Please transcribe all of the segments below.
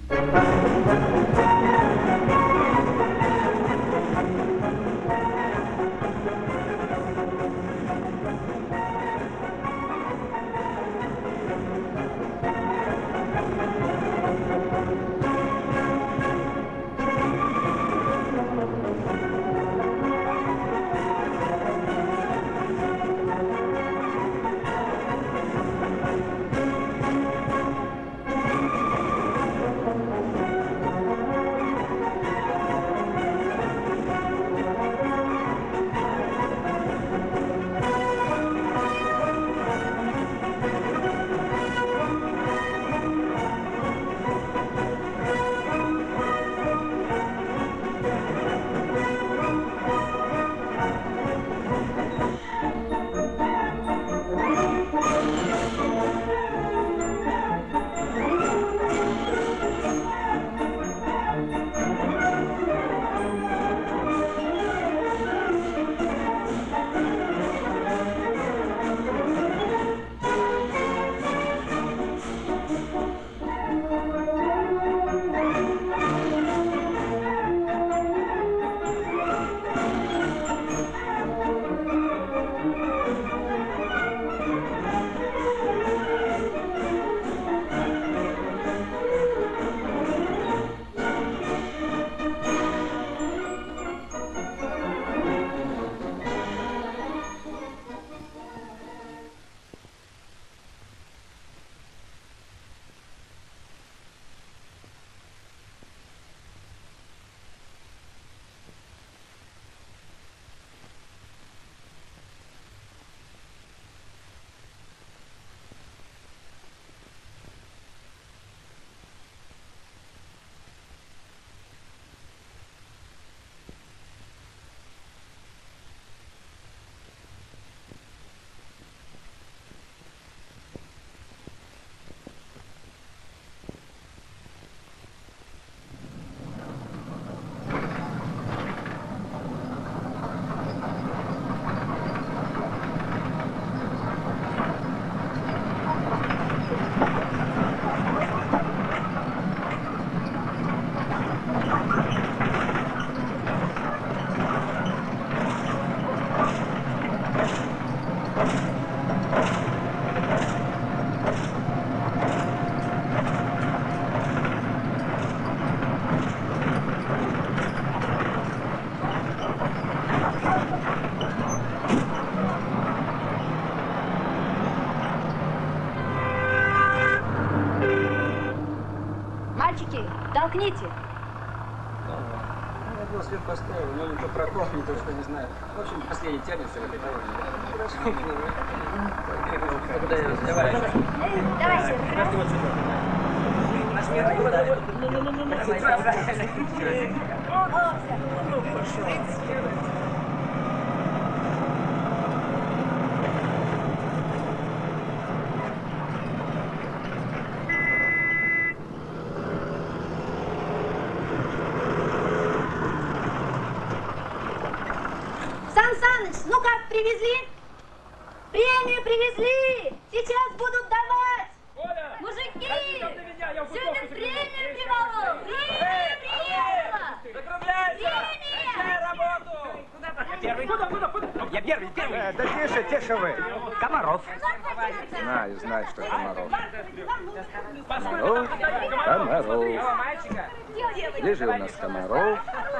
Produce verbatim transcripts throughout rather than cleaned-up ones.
Толкните. Я был свет поставил, но не то прокол, не то, что не знаю. В общем, последний тянется в этой колонии. Давай. Давайте. Сан Саныч, ну как, привезли? Премию привезли! Сейчас будут давать! Оля! Мужики! Меня, сегодня премию приволок! Премия приехала! Закругляйся! Начинай работу! Я первый! Куда, куда, куда? Я первый, первый! Э, да тише, тише вы! Комаров! Знаю, знаю, что Комаров. Комаров, Комаров. Где же у нас Комаров?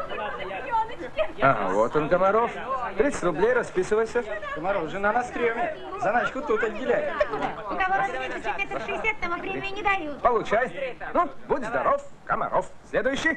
Ага, вот он, Комаров. тридцать рублей, расписывайся. Комаров, жена на стреме. Заначку тут отделяй. У кого разметочек это шестьдесят, тому премию не дают. Получай. Ну, будь здоров, Комаров. Следующий.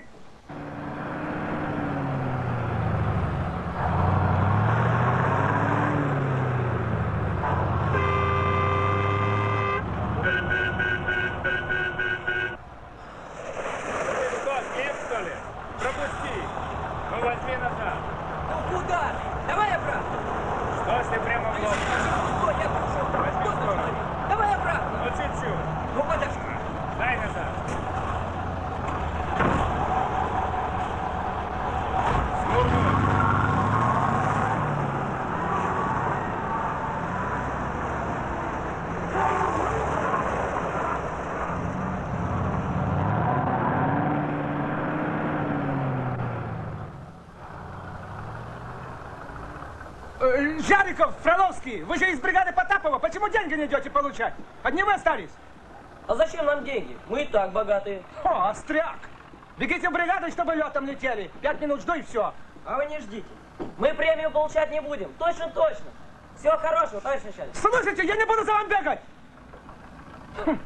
Э, Жариков, Фроловский, вы же из бригады Потапова. Почему деньги не идете получать? Одни вы остались. А зачем нам деньги? Мы и так богатые. О, остряк! Бегите в бригаду, чтобы летом летели. Пять минут жду и все. А вы не ждите. Мы премию получать не будем. Точно-точно. Всего хорошего, товарищ начальник. Слушайте, я не буду за вами бегать. Хм.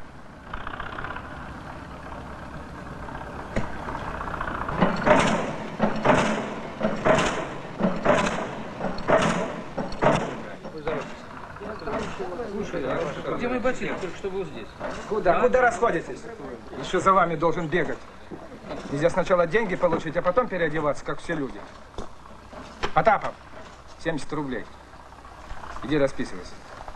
Где мой ботинок? Только что был здесь. Куда? Куда расходитесь? Еще за вами должен бегать. Нельзя сначала деньги получить, а потом переодеваться, как все люди. Потапов, семьдесят рублей. Иди расписывайся.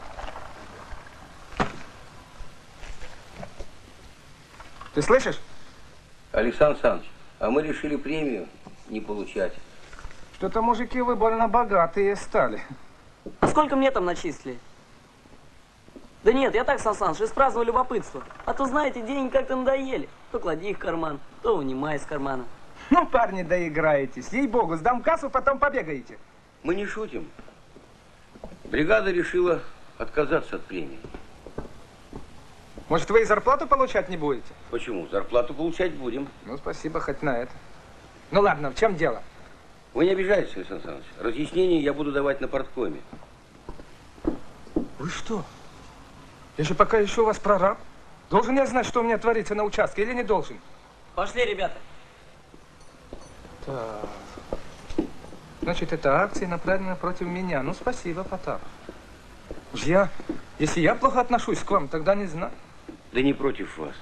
Ты слышишь? Александр Александрович, а мы решили премию не получать. Что-то мужики вы больно богатые стали. А сколько мне там начислили? Да нет, я так, Сан Саныч, из праздного любопытства. А то, знаете, деньги как-то надоели. То клади их в карман, то вынимай из кармана. Ну, парни, доиграетесь. Ей-богу, сдам кассу, потом побегаете. Мы не шутим. Бригада решила отказаться от премии. Может, вы и зарплату получать не будете? Почему? Зарплату получать будем. Ну, спасибо хоть на это. Ну, ладно, в чем дело? Вы не обижайтесь, Александр Александрович. Разъяснения я буду давать на парткоме. Вы что? Я же пока еще у вас прораб. Должен я знать, что у меня творится на участке, или не должен? Пошли, ребята. Так. Значит, это акции направлены против меня. Ну, спасибо, Потап. Я, если я плохо отношусь к вам, тогда не знаю. Да не против вас.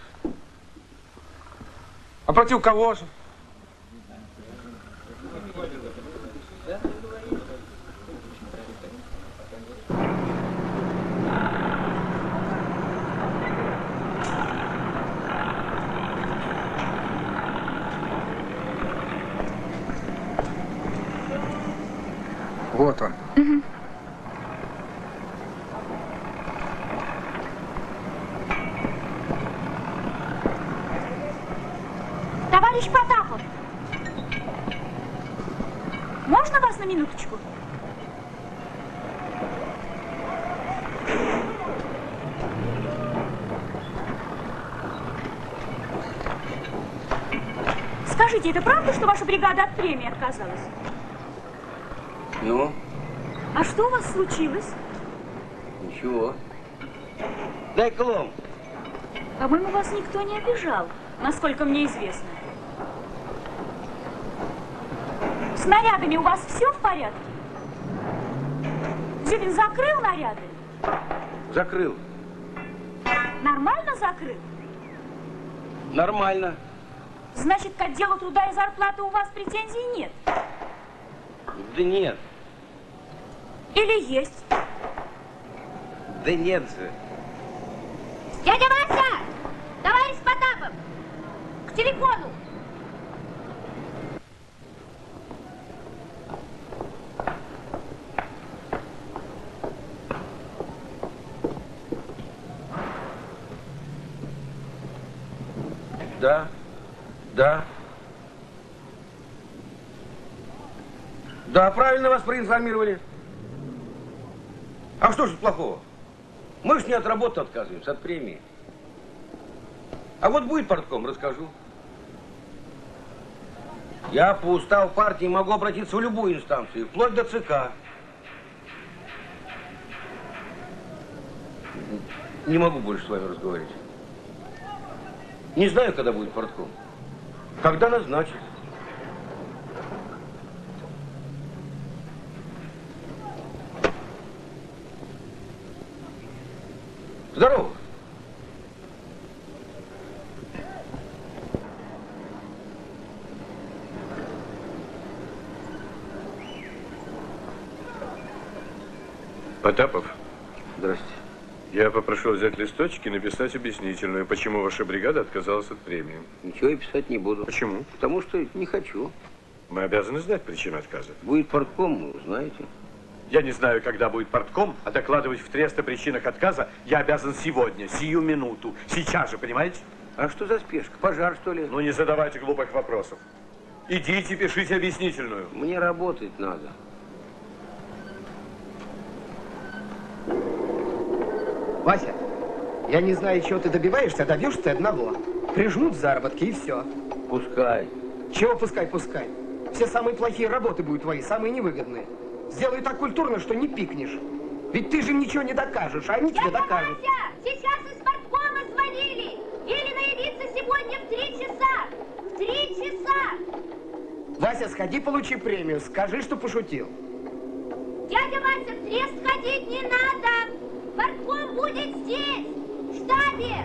А против кого же? Вот он. Угу. Товарищ Потапов, можно вас на минуточку? Скажите, это правда, что ваша бригада от премии отказалась? Ну? А что у вас случилось? Ничего. Дай колом. По-моему, вас никто не обижал, насколько мне известно. С нарядами у вас все в порядке? Зюбин закрыл наряды? Закрыл. Нормально закрыл? Нормально. Значит, к отделу труда и зарплаты у вас претензий нет? Да нет. Или есть? Да нет же. Дядя Вася! Товарищ Потапов! К телефону! Да. Да. Да, правильно вас проинформировали. А что же плохого? Мы ж не от работы отказываемся, от премии. А вот будет партком, расскажу. Я по уставу партии могу обратиться в любую инстанцию, вплоть до ЦК. Не могу больше с вами разговаривать. Не знаю, когда будет партком. Когда назначат. Здорово. Потапов. Здрасте. Я попрошу взять листочки и написать объяснительную, почему ваша бригада отказалась от премии. Ничего я писать не буду. Почему? Потому что не хочу. Мы обязаны знать причину отказа. Будет партком, вы узнаете. Я не знаю, когда будет партком, а докладывать в трест о причинах отказа я обязан сегодня, сию минуту, сейчас же, понимаете? А что за спешка? Пожар, что ли? Ну, не задавайте глупых вопросов. Идите, пишите объяснительную. Мне работать надо. Вася, я не знаю, чего ты добиваешься, а добьешься одного. Прижмут заработки и все. Пускай. Чего пускай, пускай. Все самые плохие работы будут твои, самые невыгодные. Сделай так культурно, что не пикнешь. Ведь ты же им ничего не докажешь, а они тебе докажут. Вася, сейчас из парткома звонили. Или наявиться сегодня в три часа. В три часа. Вася, сходи, получи премию. Скажи, что пошутил. Дядя Вася, в трест ходить не надо. Партком будет здесь, в штабе.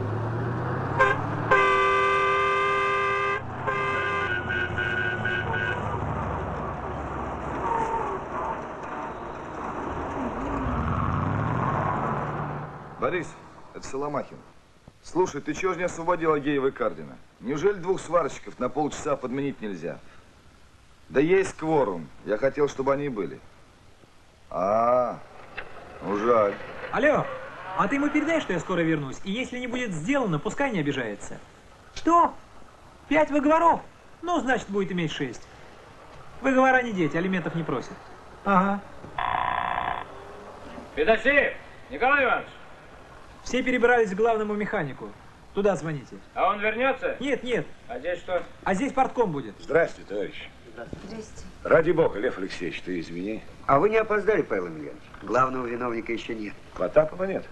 Борис, это Соломахин. Слушай, ты чего же не освободил Агеева и Кардина? Неужели двух сварщиков на полчаса подменить нельзя? Да есть кворум. Я хотел, чтобы они были. А, ну жаль. Алло, а ты ему передай, что я скоро вернусь, и если не будет сделано, пускай не обижается. Что? Пять выговоров? Ну, значит, будет иметь шесть. Выговора не дети, алиментов не просят. Ага. Педофиль! Николай Иванович! Все перебрались к главному механику. Туда звоните. А он вернется? Нет, нет. А здесь что? А здесь портком будет. Здравствуйте, товарищ. Здрасте. Ради бога, Лев Алексеевич, ты извини. А вы не опоздали, Павел Емельянович? Главного виновника еще нет. Потапова нет?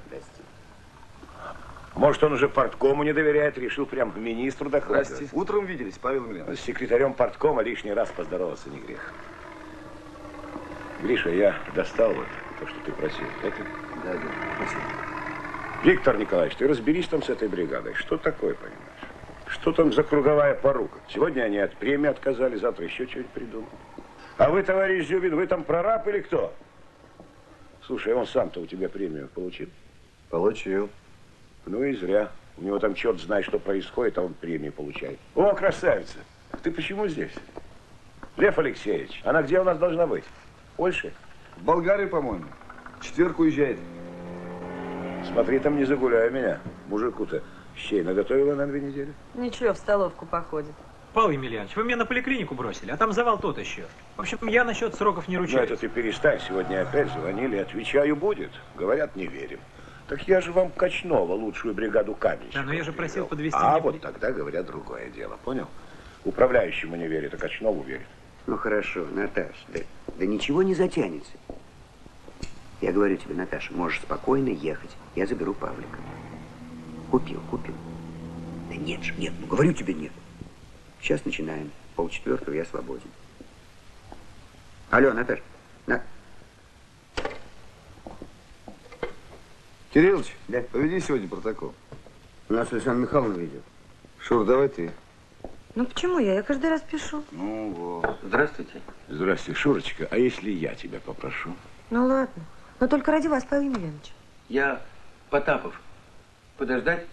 Может, он уже порткому не доверяет, решил прям к министру докладывать. Здрасте. Утром виделись, Павел С Емельянович. секретарем порткома лишний раз поздороваться не грех. Гриша, я достал вот то, что ты просил. Это? Да, да, спасибо. Виктор Николаевич, ты разберись там с этой бригадой. Что такое, понимаешь? Что там за круговая порука? Сегодня они от премии отказали, завтра еще что-нибудь придумают. А вы, товарищ Зюбин, вы там прораб или кто? Слушай, он сам-то у тебя премию получил? Получил. Ну и зря. У него там черт знает, что происходит, а он премию получает. О, красавица! Ты почему здесь? Лев Алексеевич, она где у нас должна быть? В Польше? В Болгарию, по-моему. В четверг уезжает. Смотри, там не загуляй меня. Мужику-то щей наготовила на две недели. Ничего, в столовку походит. Павел Емельянович, вы меня на поликлинику бросили, а там завал тот еще. В общем, я насчет сроков не Ну, ручаюсь. это ты перестань. Сегодня опять звонили, отвечаю, будет. Говорят, не верим. Так я же вам Качнова, лучшую бригаду каменщиков. Да, но я же просил привел. подвести А мне вот при- тогда, говорят, другое дело. Понял? Управляющему не верит, а Качнову верит. Ну хорошо, Наташ, да, да ничего не затянется. Я говорю тебе, Наташа, можешь спокойно ехать. Я заберу Павлика. Купил, купил. Да нет же, нет, ну говорю тебе нет. Сейчас начинаем. Полчетвертого я свободен. Алло, Наташ. На... Кириллович, Да. поведи сегодня протокол. У нас Александр Михайловна ведет. Шур, давай ты. Ну почему я? Я каждый раз пишу. Ну вот. Здравствуйте. Здравствуй, Шурочка. А если я тебя попрошу? Ну ладно. Но только ради вас, Павел Емельянович. Я Потапов. Подождать?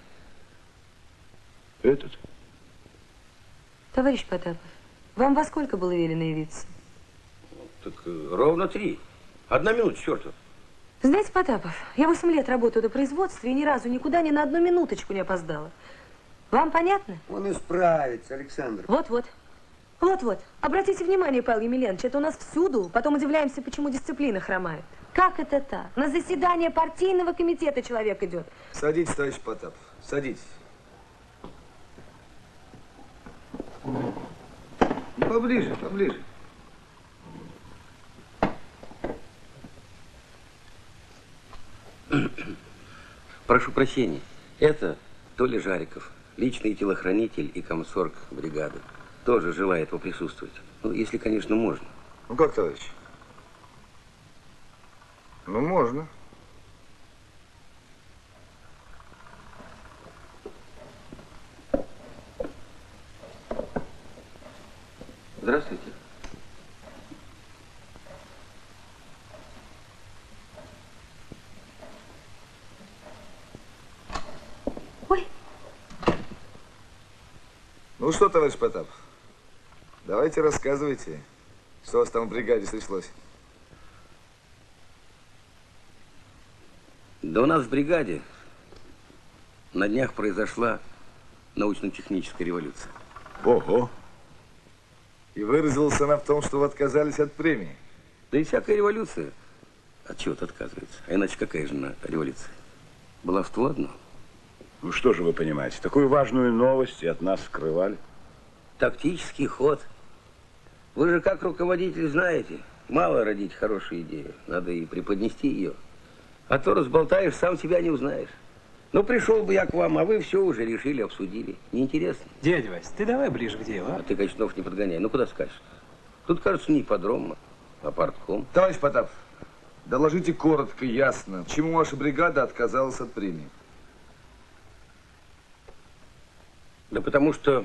Этот? Товарищ Потапов, вам во сколько было велено явиться? Так э, ровно три. Одна минута, черту. Знаете, Потапов, я восемь лет работаю на производстве и ни разу никуда ни на одну минуточку не опоздала. Вам понятно? Он исправится, Александр. Вот-вот. Вот-вот. Обратите внимание, Павел Емельянович, это у нас всюду. Потом удивляемся, почему дисциплина хромает. Как это так? На заседание партийного комитета человек идет. Садитесь, товарищ Потапов. Садитесь. Ну, поближе, поближе. Прошу прощения. Это Толя Жариков, личный телохранитель и комсорг бригады. Тоже желает поприсутствовать. Ну, если, конечно, можно. Ну как, товарищ? Ну, можно. Здравствуйте. Ой. Ну что, товарищ Потапов, давайте рассказывайте, что у вас там в бригаде случилось. Да у нас в бригаде на днях произошла научно-техническая революция. Ого! И выразилась она в том, что вы отказались от премии. Да и всякая революция от чего-то отказывается. А иначе какая же она революция? Баловство одно. Ну что же вы понимаете, такую важную новость и от нас скрывали? Тактический ход. Вы же как руководитель знаете, мало родить хорошую идею, надо и преподнести ее. А то разболтаешь, сам себя не узнаешь. Ну, пришел бы я к вам, а вы все уже решили, обсудили. Неинтересно. Дядя Вась, ты давай ближе к делу, а? А ты, Качнов, не подгоняй. Ну, куда скажешь? Тут, кажется, не ипподром, а партком. Товарищ Потапов, доложите коротко, ясно, почему ваша бригада отказалась от премии? Да потому что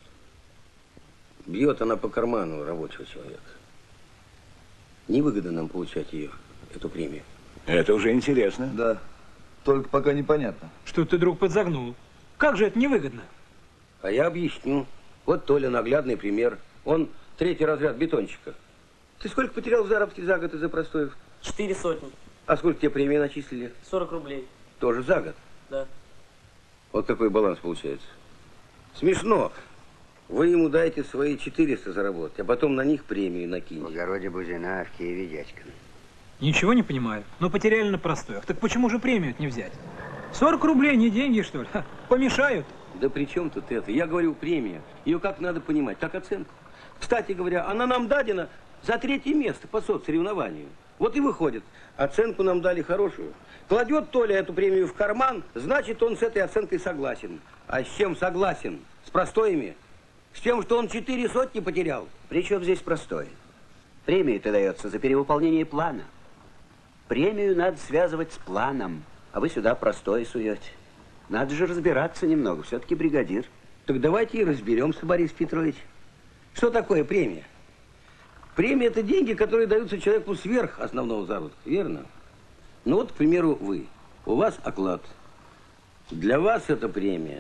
бьет она по карману рабочего человека. Невыгодно нам получать ее, эту премию. Это уже интересно. Да, только пока непонятно. Что ты, друг, подзагнул? Как же это невыгодно? А я объясню. Вот Толя наглядный пример. Он третий разряд бетонщика. Ты сколько потерял в заработке за год из-за простоев? Четыре сотни. А сколько тебе премии начислили? Сорок рублей. Тоже за год? Да. Вот какой баланс получается. Смешно. Вы ему дайте свои четыреста заработать, а потом на них премию накинете. В огороде Бузина, а в Киеве дядькина. Ничего не понимаю. Но потеряли на простоях. Так почему же премию не взять? сорок рублей не деньги, что ли? Ха, помешают. Да при чем тут это? Я говорю, премия. Ее как надо понимать? Как оценку. Кстати говоря, она нам дадена за третье место по соцсоревнованию. Вот и выходит. Оценку нам дали хорошую. Кладет Толя эту премию в карман, значит, он с этой оценкой согласен. А с чем согласен? С простоями? С тем, что он четыре сотни потерял? Причем здесь простое? Премия-то дается за перевыполнение плана. Премию надо связывать с планом, а вы сюда простое суете. Надо же разбираться немного, все-таки бригадир. Так давайте и разберемся, Борис Петрович. Что такое премия? Премия – это деньги, которые даются человеку сверх основного заработка, верно? Ну вот, к примеру, вы. У вас оклад. Для вас это премия.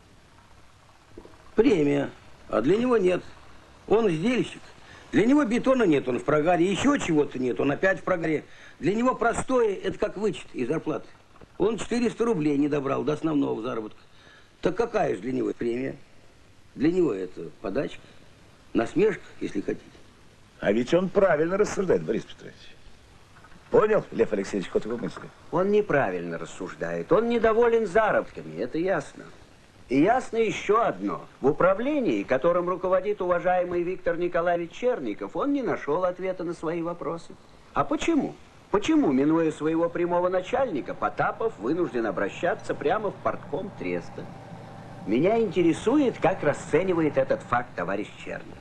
Премия. А для него нет. Он издельщик. Для него бетона нет, он в прогаре. Еще чего-то нет, он опять в прогаре. Для него простое – это как вычет из зарплаты. Он четыреста рублей не добрал до основного заработка. Так какая же для него премия? Для него это подачка, насмешка, если хотите. А ведь он правильно рассуждает, Борис Петрович. Понял, Лев Алексеевич, ход его мысли? Он неправильно рассуждает, он недоволен заработками, это ясно. И ясно еще одно. В управлении, которым руководит уважаемый Виктор Николаевич Черников, он не нашел ответа на свои вопросы. А почему? Почему, минуя своего прямого начальника, Потапов вынужден обращаться прямо в партком треста? Меня интересует, как расценивает этот факт товарищ Черников.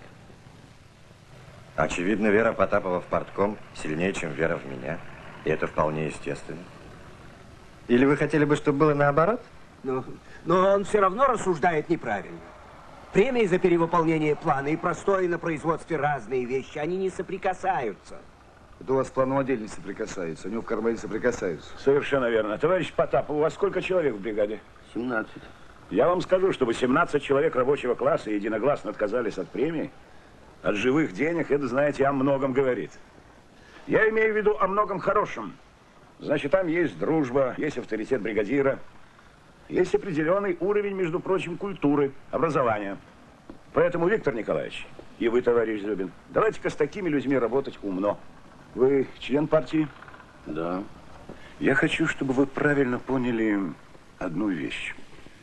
Очевидно, вера Потапова в партком сильнее, чем вера в меня. И это вполне естественно. Или вы хотели бы, чтобы было наоборот? Но, но он все равно рассуждает неправильно. Премии за перевыполнение плана и простое на производстве разные вещи, они не соприкасаются. Это у вас в плановом отделе не соприкасаются, у него в кармане соприкасаются. Совершенно верно. Товарищ Потапов, у вас сколько человек в бригаде? семнадцать. Я вам скажу, чтобы семнадцать человек рабочего класса единогласно отказались от премии, от живых денег, это, знаете, о многом говорит. Я имею в виду о многом хорошем. Значит, там есть дружба, есть авторитет бригадира, есть определенный уровень, между прочим, культуры, образования. Поэтому, Виктор Николаевич, и вы, товарищ Зюбин, давайте-ка с такими людьми работать умно. Вы член партии? Да. Я хочу, чтобы вы правильно поняли одну вещь.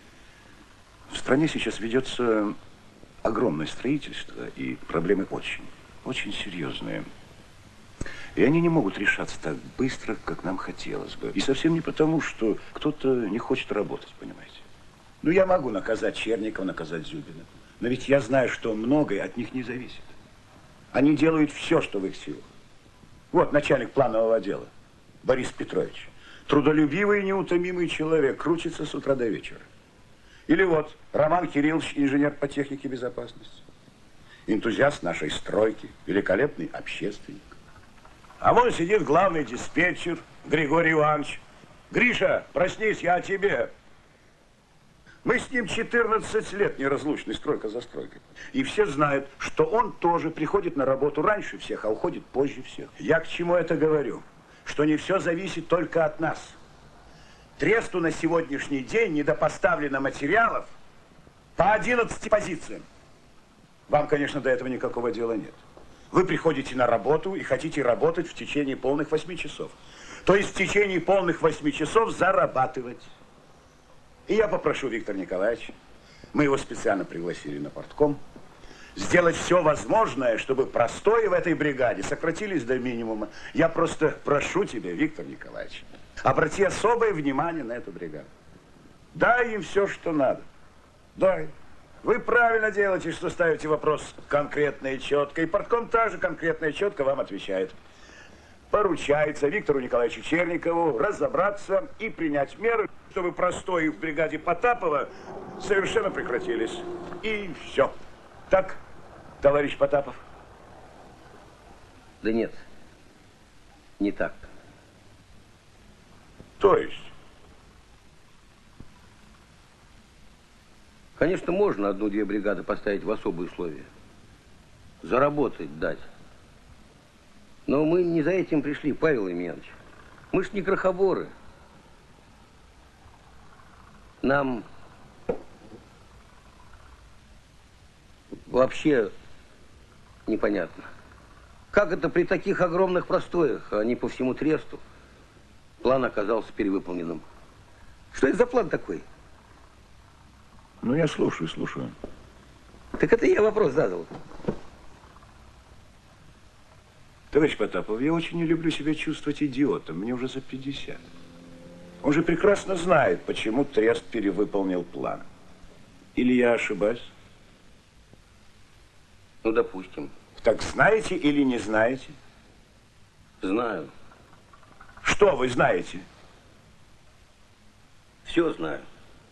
В стране сейчас ведется огромное строительство, и проблемы очень, очень серьезные. И они не могут решаться так быстро, как нам хотелось бы. И совсем не потому, что кто-то не хочет работать, понимаете. Ну, я могу наказать Черникова, наказать Зюбина. Но ведь я знаю, что многое от них не зависит. Они делают все, что в их силах. Вот начальник планового отдела, Борис Петрович. Трудолюбивый и неутомимый человек, крутится с утра до вечера. Или вот Роман Кириллович, инженер по технике безопасности. Энтузиаст нашей стройки, великолепный общественник. А вон сидит главный диспетчер Григорий Иванович. Гриша, проснись, я о тебе. Мы с ним четырнадцать лет неразлучны, стройка за стройкой. И все знают, что он тоже приходит на работу раньше всех, а уходит позже всех. Я к чему это говорю? Что не все зависит только от нас. Тресту на сегодняшний день недопоставлено материалов по одиннадцати позициям. Вам, конечно, до этого никакого дела нет. Вы приходите на работу и хотите работать в течение полных восьми часов. То есть в течение полных восьми часов зарабатывать. И я попрошу Виктора Николаевича, мы его специально пригласили на портком, сделать все возможное, чтобы простои в этой бригаде сократились до минимума. Я просто прошу тебя, Виктор Николаевич, обрати особое внимание на эту бригаду. Дай им все, что надо. Дай. Вы правильно делаете, что ставите вопрос конкретно и четко. И портком также конкретно и четко вам отвечает. Поручается Виктору Николаевичу Черникову разобраться и принять меры, чтобы простои в бригаде Потапова совершенно прекратились. И все. Так, товарищ Потапов? Да нет, не так. То есть? Конечно, можно одну-две бригады поставить в особые условия. Заработать дать. Но мы не за этим пришли, Павел Емельянович. Мы ж не крохоборы. Нам вообще непонятно, как это при таких огромных простоях, а не по всему тресту, план оказался перевыполненным. Что это за план такой? Ну, я слушаю, слушаю. Так это я вопрос задал. Товарищ Потапов, я очень не люблю себя чувствовать идиотом. Мне уже за пятьдесят. Он же прекрасно знает, почему трест перевыполнил план. Или я ошибаюсь? Ну, допустим. Так знаете или не знаете? Знаю. Что вы знаете? Все знаю.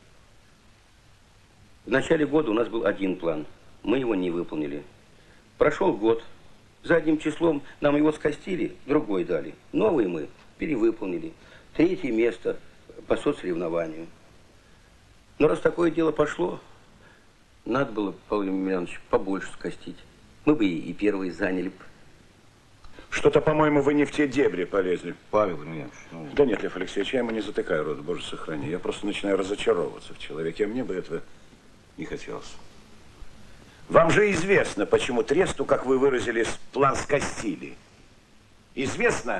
В начале года у нас был один план. Мы его не выполнили. Прошел год. Задним числом нам его скостили, другой дали. Новый мы перевыполнили. Третье место по соцсоревнованию. Но раз такое дело пошло, надо было, Павел Емельянович, побольше скостить. Мы бы и первые заняли. Что-то, по-моему, вы не в те дебри полезли. Павел Емельянович. Ну... Да нет, Лев Алексеевич, я ему не затыкаю рот, боже сохрани. Я просто начинаю разочаровываться в человеке, а мне бы этого не хотелось. Вам же известно, почему тресту, как вы выразились, план скостили. Известно?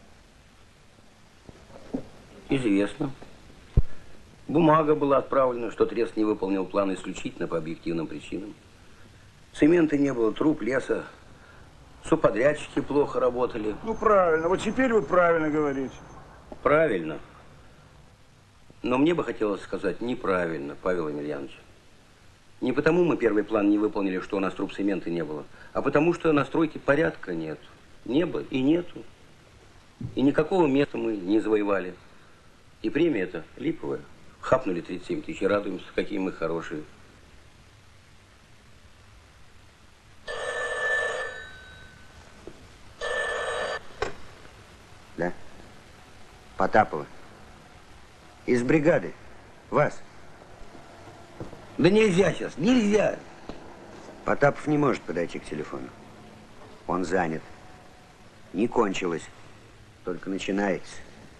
Известно. Бумага была отправлена, что трест не выполнил план исключительно по объективным причинам. Цемента не было, труб, леса. Субподрядчики плохо работали. Ну, правильно. Вот теперь вы правильно говорите. Правильно. Но мне бы хотелось сказать неправильно, Павел Емельянович. Не потому мы первый план не выполнили, что у нас труб цемента не было, а потому что на стройке порядка нет. Не было и нету. И никакого места мы не завоевали. И премия эта липовая. Хапнули тридцать семь тысяч, радуемся, какие мы хорошие. Да? Потапова. Из бригады. Вас. Да нельзя сейчас, нельзя. Потапов не может подойти к телефону. Он занят. Не кончилось. Только начинается.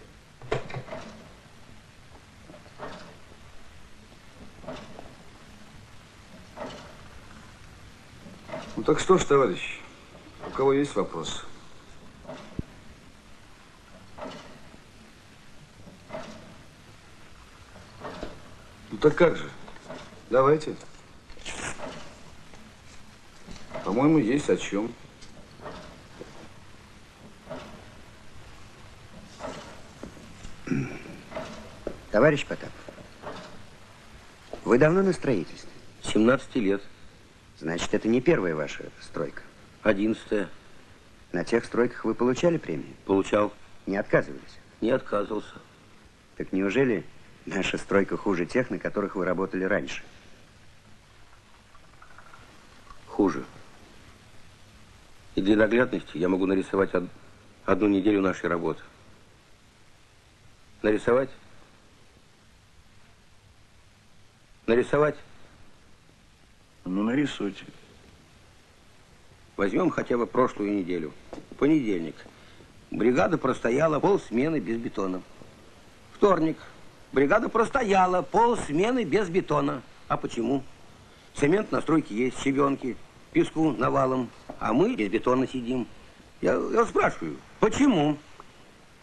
Ну так что ж, товарищ, у кого есть вопрос? Ну так как же? Давайте. По-моему, есть о чем. Товарищ Потапов, вы давно на строительстве? семнадцать лет. Значит, это не первая ваша стройка? одиннадцатая. На тех стройках вы получали премию? Получал. Не отказывались? Не отказывался. Так неужели наша стройка хуже тех, на которых вы работали раньше? Хуже. И для наглядности я могу нарисовать од... одну неделю нашей работы. Нарисовать? Нарисовать? Ну, нарисуйте. Возьмем хотя бы прошлую неделю. Понедельник. Бригада простояла полсмены без бетона. Вторник. Бригада простояла полсмены без бетона. А почему? Цемент на стройке есть, щебенки, песку навалом, а мы без бетона сидим. Я, я спрашиваю, почему?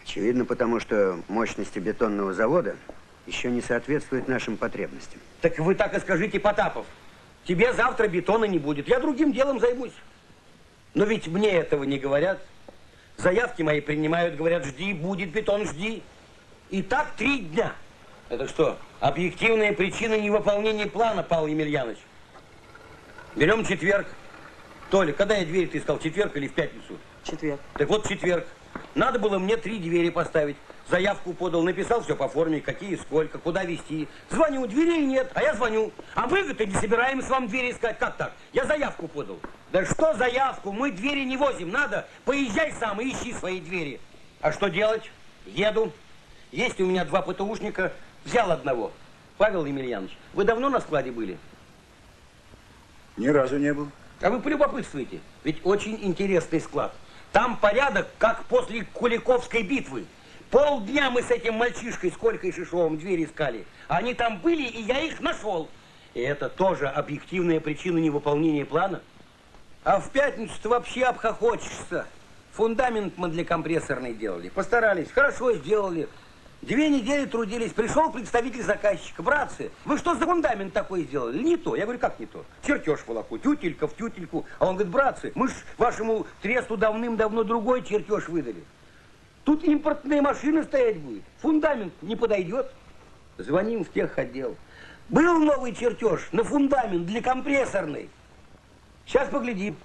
Очевидно, потому что мощности бетонного завода еще не соответствуют нашим потребностям. Так вы так и скажите, Потапов. Тебе завтра бетона не будет. Я другим делом займусь. Но ведь мне этого не говорят. Заявки мои принимают, говорят, жди, будет бетон, жди. И так три дня. Это что, объективная причина невыполнения плана, Павел Емельянович? Берем четверг. Толя, когда я двери ты искал, четверг или в пятницу? Четверг. Так вот, четверг. Надо было мне три двери поставить. Заявку подал, написал все по форме, какие, сколько, куда везти. Звоню, дверей нет, а я звоню. А мы-то не собираемся вам двери искать. Как так? Я заявку подал. Да что заявку? Мы двери не возим. Надо, поезжай сам и ищи свои двери. А что делать? Еду. Есть у меня два ПТУшника. Взял одного. Павел Емельянович, вы давно на складе были? Ни разу не был. А вы полюбопытствуете. Ведь очень интересный склад. Там порядок, как после Куликовской битвы. Полдня мы с этим мальчишкой, с Колькой Шишовым, двери искали. Они там были, и я их нашел. И это тоже объективная причина невыполнения плана. А в пятницу-то вообще обхохочешься. Фундамент мы для компрессорной делали. Постарались, хорошо сделали. Две недели трудились. Пришел представитель заказчика. Братцы, вы что за фундамент такой сделали? Не то. Я говорю, как не то? Чертеж волоку, тютелька в тютельку. А он говорит, братцы, мы ж вашему тресту давным-давно другой чертеж выдали. Тут импортная машина стоять будет. Фундамент не подойдет. Звоним в техотдел. Был новый чертеж на фундамент для компрессорной. Сейчас поглядим.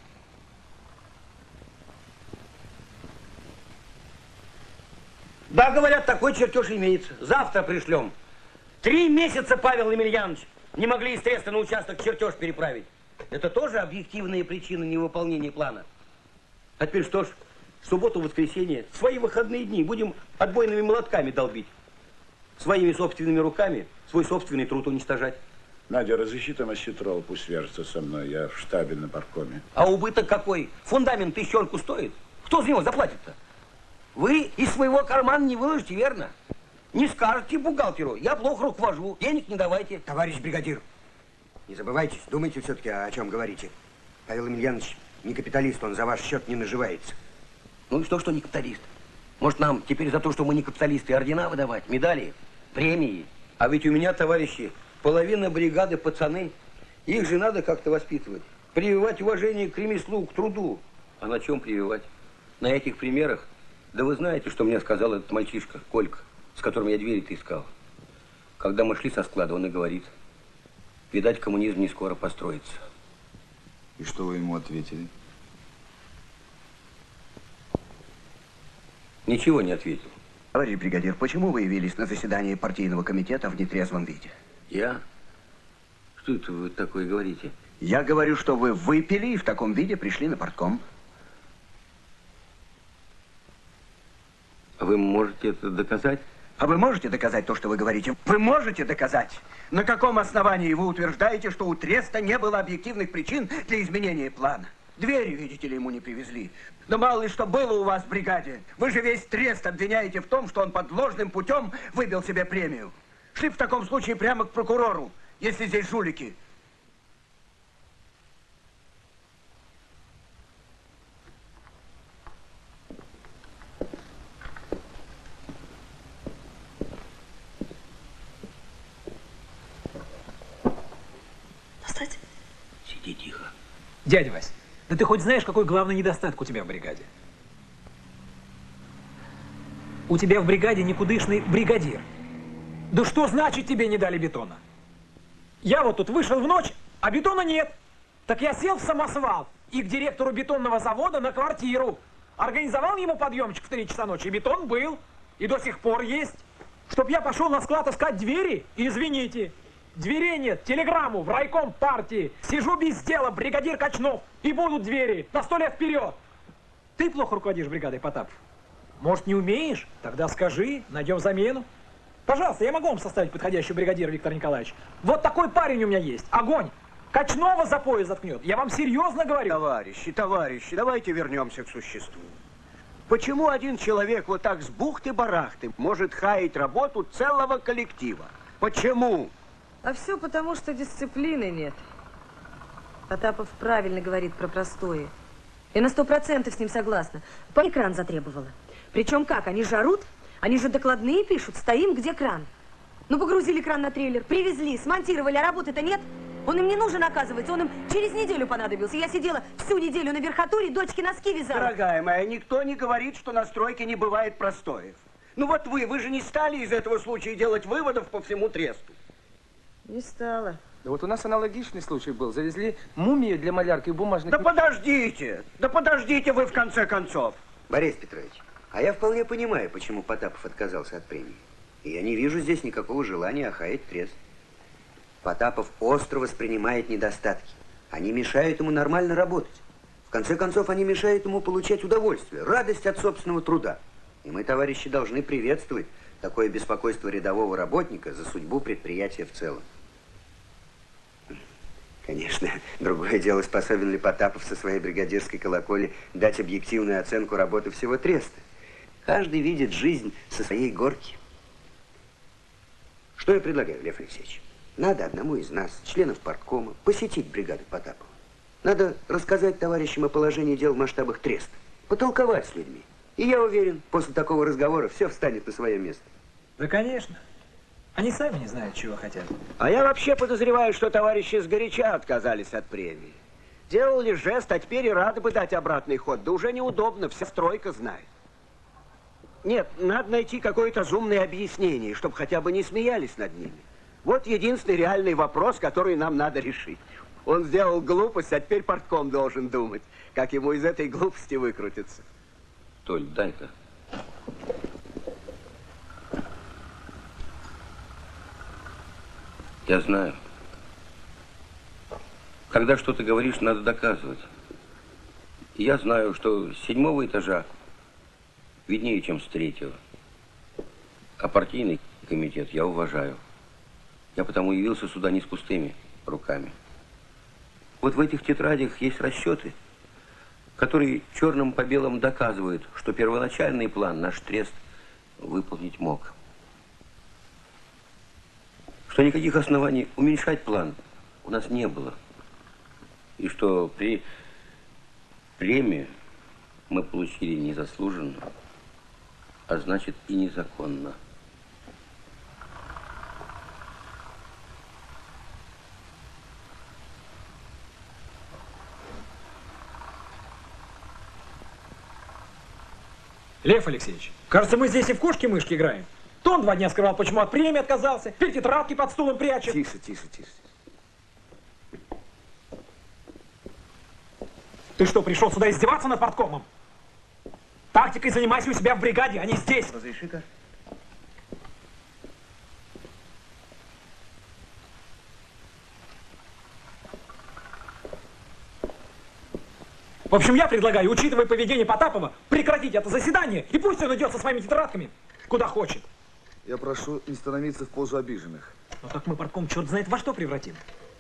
Да, говорят, такой чертеж имеется. Завтра пришлем. Три месяца, Павел Емельянович, не могли из Треста на участок чертеж переправить. Это тоже объективные причины невыполнения плана. А теперь что ж, в субботу-воскресенье, свои выходные дни будем отбойными молотками долбить. Своими собственными руками свой собственный труд уничтожать. Надя, разыщи там осетрол, пусть свяжется со мной. Я в штабе на паркоме. А убыток какой? Фундамент тысячонку стоит. Кто за него заплатит-то? Вы из своего кармана не выложите, верно? Не скажете бухгалтеру, я плохо руковожу, денег не давайте. Товарищ бригадир, не забывайтесь, думайте все-таки, о чем говорите. Павел Емельянович не капиталист, он за ваш счет не наживается. Ну и что, что не капиталист? Может, нам теперь за то, что мы не капиталисты, ордена выдавать, медали, премии? А ведь у меня, товарищи, половина бригады пацаны. Их же надо как-то воспитывать. Прививать уважение к ремеслу, к труду. А на чем прививать? На этих примерах? Да вы знаете, что мне сказал этот мальчишка, Колька, с которым я двери-то искал. Когда мы шли со склада, он и говорит, видать, коммунизм не скоро построится. И что вы ему ответили? Ничего не ответил. Товарищ бригадир, почему вы явились на заседание партийного комитета в нетрезвом виде? Я? Что это вы такое говорите? Я говорю, что вы выпили и в таком виде пришли на партком. Вы можете это доказать? А вы можете доказать то, что вы говорите? Вы можете доказать? На каком основании вы утверждаете, что у Треста не было объективных причин для изменения плана? Двери, видите ли, ему не привезли. Да мало ли что было у вас в бригаде. Вы же весь Трест обвиняете в том, что он под ложным путем выбил себе премию. Шли в таком случае прямо к прокурору, если здесь жулики. Сиди тихо. Дядя Вась, да ты хоть знаешь, какой главный недостаток у тебя в бригаде? У тебя в бригаде никудышный бригадир. Да что значит тебе не дали бетона? Я вот тут вышел в ночь, а бетона нет. Так я сел в самосвал и к директору бетонного завода на квартиру. Организовал ему подъемчик в три часа ночи, и бетон был. И до сих пор есть. Чтоб я пошел на склад искать двери, извините. Дверей нет, телеграмму в райком партии. Сижу без дела, бригадир Качнов. И будут двери на сто лет вперед. Ты плохо руководишь бригадой, Потапов? Может, не умеешь? Тогда скажи, найдем замену. Пожалуйста, я могу вам составить подходящего бригадира, Виктор Николаевич. Вот такой парень у меня есть. Огонь. Качнова за пояс заткнет. Я вам серьезно говорю. Товарищи, товарищи, давайте вернемся к существу. Почему один человек вот так с бухты-барахты может хаять работу целого коллектива? Почему? А все потому, что дисциплины нет. Потапов правильно говорит про простое. Я на сто процентов с ним согласна. По экран затребовала. Причем как? Они жарут? Они же докладные пишут. Стоим, где кран? Ну, погрузили кран на трейлер, привезли, смонтировали, а работы-то нет. Он им не нужен, оказывается, он им через неделю понадобился. Я сидела всю неделю на верхотуре, дочке носки вязала. Дорогая моя, никто не говорит, что на стройке не бывает простоев. Ну вот вы, вы же не стали из этого случая делать выводов по всему тресту. Не стала. Да вот у нас аналогичный случай был. Завезли мумию для малярки бумажных... Да подождите! Да подождите вы в конце концов! Борис Петрович, а я вполне понимаю, почему Потапов отказался от премии. И я не вижу здесь никакого желания охаять трест. Потапов остро воспринимает недостатки. Они мешают ему нормально работать. В конце концов, они мешают ему получать удовольствие, радость от собственного труда. И мы, товарищи, должны приветствовать такое беспокойство рядового работника за судьбу предприятия в целом. Конечно, другое дело, способен ли Потапов со своей бригадирской колоколи дать объективную оценку работы всего треста. Каждый видит жизнь со своей горки. Что я предлагаю, Лев Алексеевич? Надо одному из нас, членов парткома, посетить бригаду Потапова. Надо рассказать товарищам о положении дел в масштабах треста, потолковать с людьми. И я уверен, после такого разговора все встанет на свое место. Да, конечно. Они сами не знают, чего хотят. А я вообще подозреваю, что товарищи сгоряча отказались от премии. Делали жест, а теперь и рады бы дать обратный ход. Да уже неудобно, вся стройка знает. Нет, надо найти какое-то разумное объяснение, чтобы хотя бы не смеялись над ними. Вот единственный реальный вопрос, который нам надо решить. Он сделал глупость, а теперь партком должен думать, как ему из этой глупости выкрутиться. Толь, дай-ка. Я знаю. Когда что-то говоришь, надо доказывать. И я знаю, что с седьмого этажа виднее, чем с третьего. А партийный комитет я уважаю. Я потому явился сюда не с пустыми руками. Вот в этих тетрадях есть расчеты, которые черным по белому доказывают, что первоначальный план наш трест выполнить мог. Что никаких оснований уменьшать план у нас не было. И что при премию мы получили незаслуженно, а значит и незаконно. Лев Алексеевич, кажется, мы здесь и в кошки-мышки играем. То он два дня скрывал, почему от премии отказался, теперь тетрадки под стулом прячет. Тише, тише, тише. Ты что, пришел сюда издеваться над парткомом? Тактикой занимайся у себя в бригаде, а не здесь. Разреши-ка. В общем, я предлагаю, учитывая поведение Потапова, прекратить это заседание, и пусть он идет со своими тетрадками, куда хочет. Я прошу не становиться в позу обиженных. Ну так мы партком черт знает во что превратим.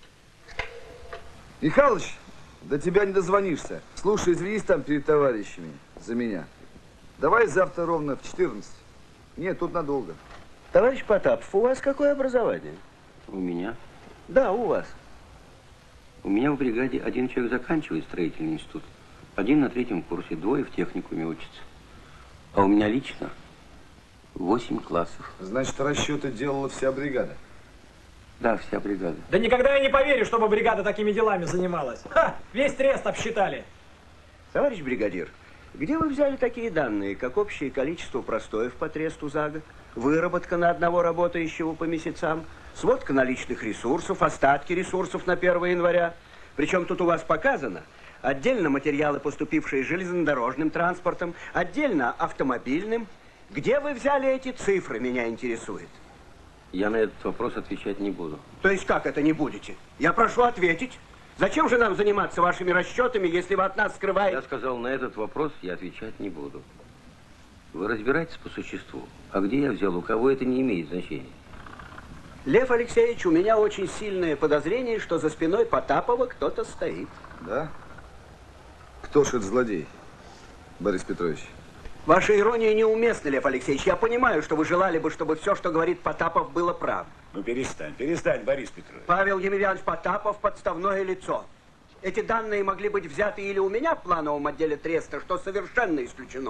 Михалыч, до тебя не дозвонишься. Слушай, извинись там перед товарищами за меня. Давай завтра ровно в четырнадцать. Нет, тут надолго. Товарищ Потапов, у вас какое образование? У меня? Да, у вас. У меня в бригаде один человек заканчивает строительный институт, один на третьем курсе, двое в техникуме учатся. А у меня лично восемь классов. Значит, расчеты делала вся бригада? Да, вся бригада. Да никогда я не поверю, чтобы бригада такими делами занималась. Ха! Весь трест обсчитали. Товарищ бригадир, где вы взяли такие данные, как общее количество простоев по тресту за год, выработка на одного работающего по месяцам, сводка наличных ресурсов, остатки ресурсов на первое января? Причем тут у вас показано отдельно материалы, поступившие железнодорожным транспортом, отдельно автомобильным. Где вы взяли эти цифры, меня интересует. Я на этот вопрос отвечать не буду. То есть как это не будете? Я прошу ответить. Зачем же нам заниматься вашими расчетами, если вы от нас скрываете? Я сказал, на этот вопрос я отвечать не буду. Вы разбираетесь по существу. А где я взял, у кого, это не имеет значения. Лев Алексеевич, у меня очень сильное подозрение, что за спиной Потапова кто-то стоит. Да? Кто ж этот злодей, Борис Петрович? Ваша ирония неуместна, Лев Алексеевич. Я понимаю, что вы желали бы, чтобы все, что говорит Потапов, было правдой. Ну перестань, перестань, Борис Петрович. Павел Емельянович Потапов – подставное лицо. Эти данные могли быть взяты или у меня в плановом отделе треста, что совершенно исключено,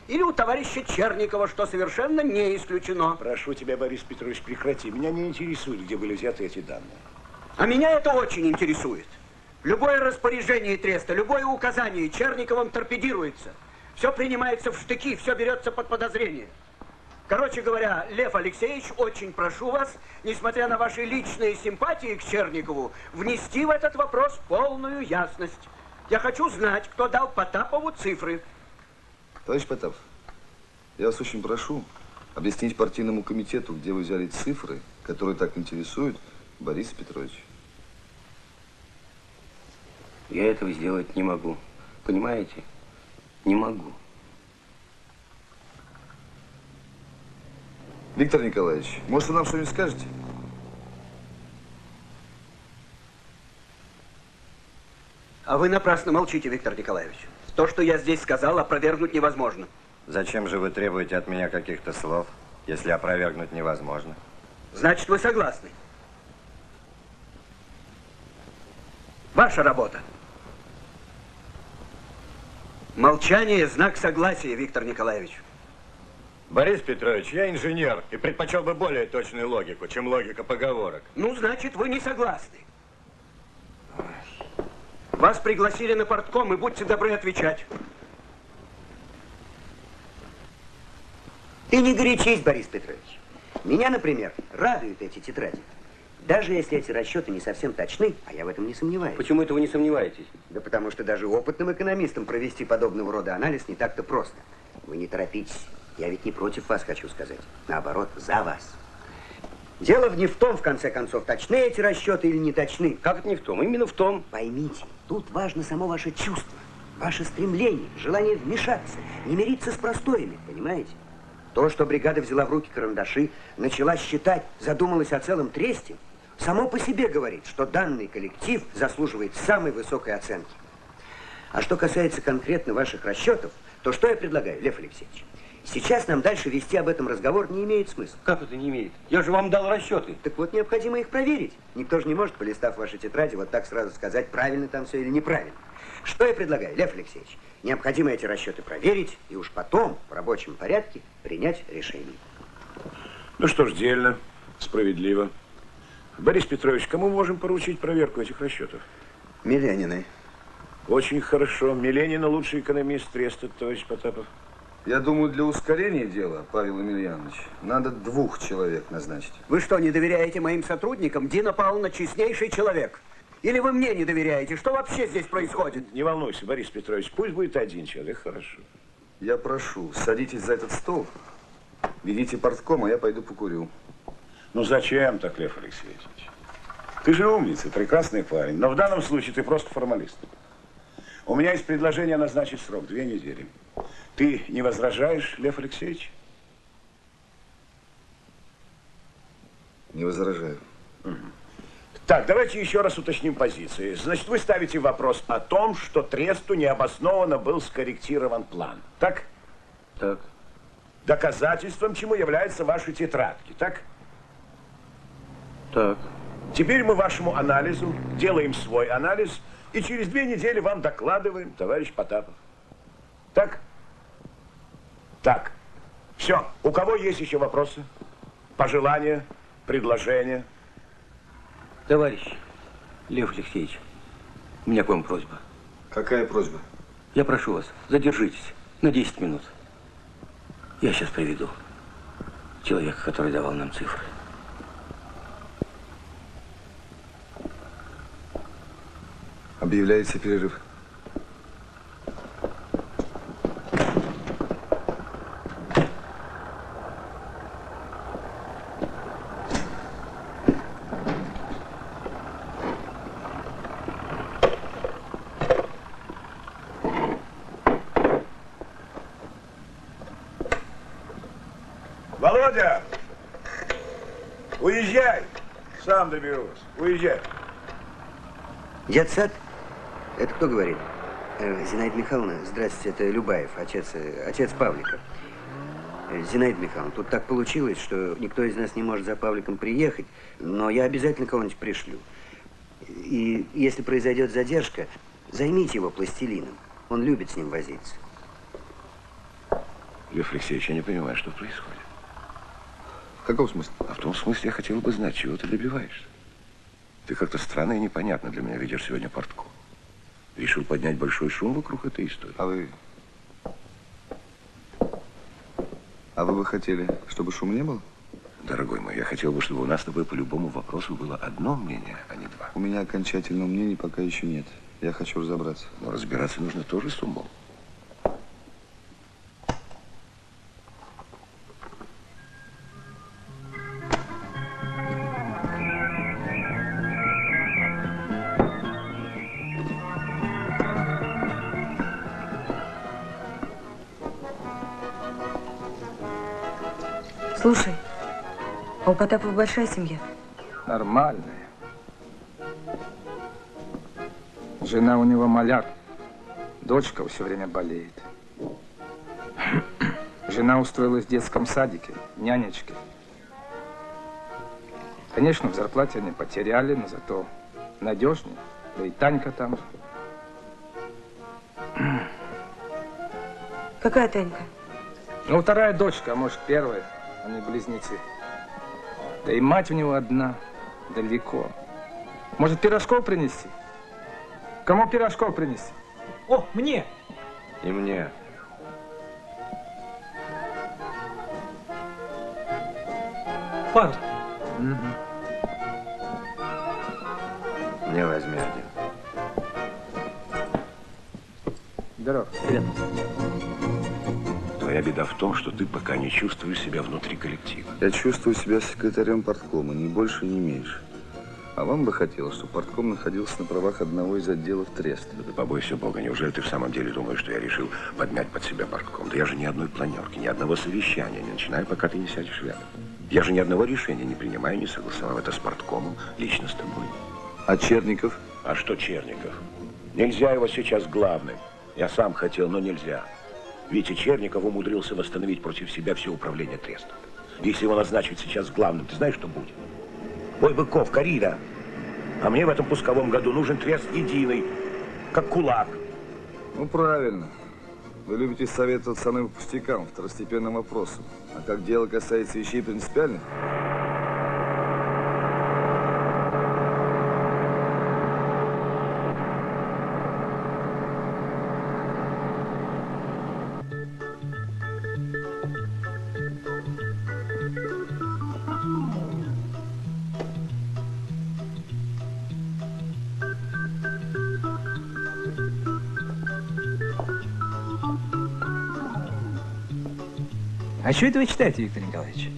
или у товарища Черникова, что совершенно не исключено. Прошу тебя, Борис Петрович, прекрати. Меня не интересует, где были взяты эти данные. А меня это очень интересует. Любое распоряжение треста, любое указание Черниковым торпедируется. Все принимается в штыки, все берется под подозрение. Короче говоря, Лев Алексеевич, очень прошу вас, несмотря на ваши личные симпатии к Черникову, внести в этот вопрос полную ясность. Я хочу знать, кто дал Потапову цифры. Товарищ Потапов, я вас очень прошу объяснить партийному комитету, где вы взяли цифры, которые так интересуют Бориса Петровича. Я этого сделать не могу. Понимаете? Не могу. Виктор Николаевич, может, вы нам что-нибудь скажете? А вы напрасно молчите, Виктор Николаевич. То, что я здесь сказал, опровергнуть невозможно. Зачем же вы требуете от меня каких-то слов, если опровергнуть невозможно? Значит, вы согласны. Ваша работа. Молчание – знак согласия, Виктор Николаевич. Борис Петрович, я инженер и предпочел бы более точную логику, чем логика поговорок. Ну, значит, вы не согласны. Вас пригласили на партком, и будьте добры отвечать. Ты не горячись, Борис Петрович. Меня, например, радуют эти тетради. Даже если эти расчеты не совсем точны, а я в этом не сомневаюсь. Почему это вы не сомневаетесь? Да потому что даже опытным экономистам провести подобного рода анализ не так-то просто. Вы не торопитесь. Я ведь не против вас, хочу сказать. Наоборот, за вас. Дело не в том, в конце концов, точны эти расчеты или не точны. Как это не в том? Именно в том. Поймите, тут важно само ваше чувство, ваше стремление, желание вмешаться, не мириться с простоями, понимаете? То, что бригада взяла в руки карандаши, начала считать, задумалась о целом тресте, само по себе говорит, что данный коллектив заслуживает самой высокой оценки. А что касается конкретно ваших расчетов, то что я предлагаю, Лев Алексеевич? Сейчас нам дальше вести об этом разговор не имеет смысла. Как это не имеет? Я же вам дал расчеты. Так вот, необходимо их проверить. Никто же не может, полистав ваши тетради, вот так сразу сказать, правильно там все или неправильно. Что я предлагаю, Лев Алексеевич? Необходимо эти расчеты проверить и уж потом в рабочем порядке принять решение. Ну что ж, дельно, справедливо. Борис Петрович, кому можем поручить проверку этих расчетов? Миленины. Очень хорошо. Миленина лучший экономист треста, товарищ Потапов. Я думаю, для ускорения дела, Павел Емельянович, надо двух человек назначить. Вы что, не доверяете моим сотрудникам? Дина Павловна честнейший человек. Или вы мне не доверяете? Что вообще здесь происходит? Не волнуйся, Борис Петрович, пусть будет один человек, хорошо. Я прошу, садитесь за этот стол, ведите партком, а я пойду покурю. Ну зачем так, Лев Алексеевич? Ты же умница, прекрасный парень, но в данном случае ты просто формалист. У меня есть предложение назначить срок, две недели. Ты не возражаешь, Лев Алексеевич? Не возражаю. Угу. Так, давайте еще раз уточним позиции. Значит, вы ставите вопрос о том, что тресту необоснованно был скорректирован план. Так? Так. Доказательством чему являются ваши тетрадки, так? Так. Теперь мы вашему анализу делаем свой анализ, и через две недели вам докладываем, товарищ Потапов. Так? Так. Все. У кого есть еще вопросы? Пожелания? Предложения? Товарищ Лев Алексеевич, у меня к вам просьба. Какая просьба? Я прошу вас, задержитесь на десять минут. Я сейчас приведу человека, который давал нам цифры. Объявляется перерыв. Володя! Уезжай! Сам доберусь. Уезжай. Детсад? Это кто говорит? Э, Зинаида Михайловна, здравствуйте, это Любаев, отец, э, отец Павлика. Э, Зинаида Михайловна, тут так получилось, что никто из нас не может за Павликом приехать, но я обязательно кого-нибудь пришлю. И если произойдет задержка, займите его пластилином. Он любит с ним возиться. Лев Алексеевич, я не понимаю, что происходит. В каком смысле? А в том смысле, я хотел бы знать, чего ты добиваешься. Ты как-то странно и непонятно для меня ведешь сегодня портком. Решил поднять большой шум вокруг этой истории. А вы... А вы бы хотели, чтобы шума не было? Дорогой мой, я хотел бы, чтобы у нас с тобой по любому вопросу было одно мнение, а не два. У меня окончательного мнения пока еще нет. Я хочу разобраться. Но разбираться нужно тоже с умом. Слушай, а у Потапова большая семья? Нормальная. Жена у него маляр. Дочка все время болеет. Жена устроилась в детском садике, нянечкой. Конечно, в зарплате они потеряли, но зато надежнее. Да и Танька там же. Какая Танька? Ну, вторая дочка, а может, первая. Они близнецы. Да и мать у него одна, далеко. Может, пирожков принести? Кому пирожков принести? О, мне! И мне. Пару. Угу. Мне возьми один. Здорово. Привет. Твоя беда в том, что ты пока не чувствуешь себя внутри коллектива. Я чувствую себя секретарем парткома, ни больше, ни меньше. А вам бы хотелось, чтобы партком находился на правах одного из отделов треста. Да ты побойся Бога, неужели ты в самом деле думаешь, что я решил подмять под себя партком? Да я же ни одной планерки, ни одного совещания не начинаю, пока ты не сядешь рядом. Я же ни одного решения не принимаю, не согласовав это с парткомом, лично с тобой. А Черников? А что Черников? Нельзя его сейчас главным. Я сам хотел, но нельзя. Витя Черников умудрился восстановить против себя все управление трестом. Если его назначить сейчас главным, ты знаешь, что будет? Ой, Быков, Карина. А мне в этом пусковом году нужен трест единый, как кулак. Ну, правильно. Вы любите советовать со мной по пустякам, второстепенным вопросам. А как дело касается вещей принципиальных? А что это вы читаете, Виктор Николаевич?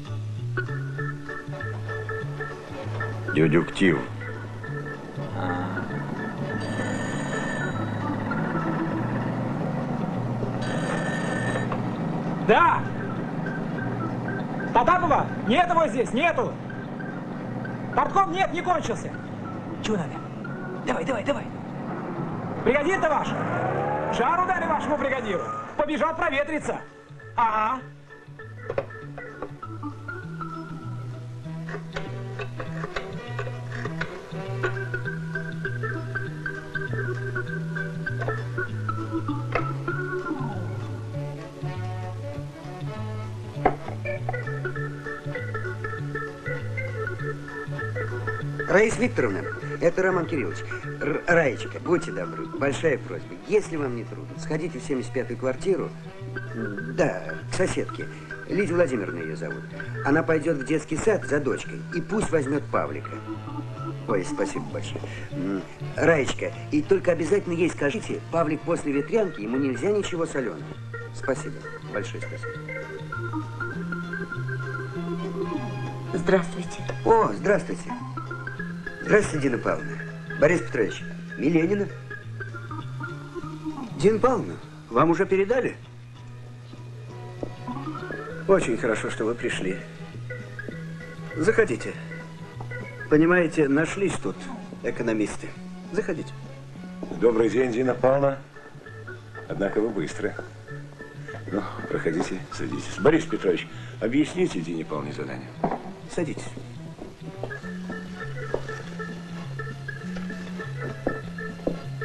Дедуктив. А. Да! Потапова? Нет его здесь, нету! Партком нет, не кончился. Чего надо? Давай, давай, давай. Бригадир-то ваш? Жару дали вашему бригадиру. Побежал проветриться. Ага. Раиса Викторовна, это Роман Кириллович. Р Раечка, будьте добры, большая просьба. Если вам не трудно, сходите в семьдесят пятую квартиру. Да, к соседке. Лидия Владимировна ее зовут. Она пойдет в детский сад за дочкой и пусть возьмет Павлика. Ой, спасибо большое. Раечка, и только обязательно ей скажите, Павлик после ветрянки, ему нельзя ничего соленого. Спасибо, большое спасибо. Здравствуйте. О, здравствуйте. Здравствуйте, Дина Павловна. Борис Петрович, Миленина. Дина Павловна, вам уже передали? Очень хорошо, что вы пришли. Заходите. Понимаете, нашлись тут экономисты. Заходите. Добрый день, Дина Павловна. Однако вы быстры. Ну, проходите, садитесь. Борис Петрович, объясните Дине Павловне задание. Садитесь.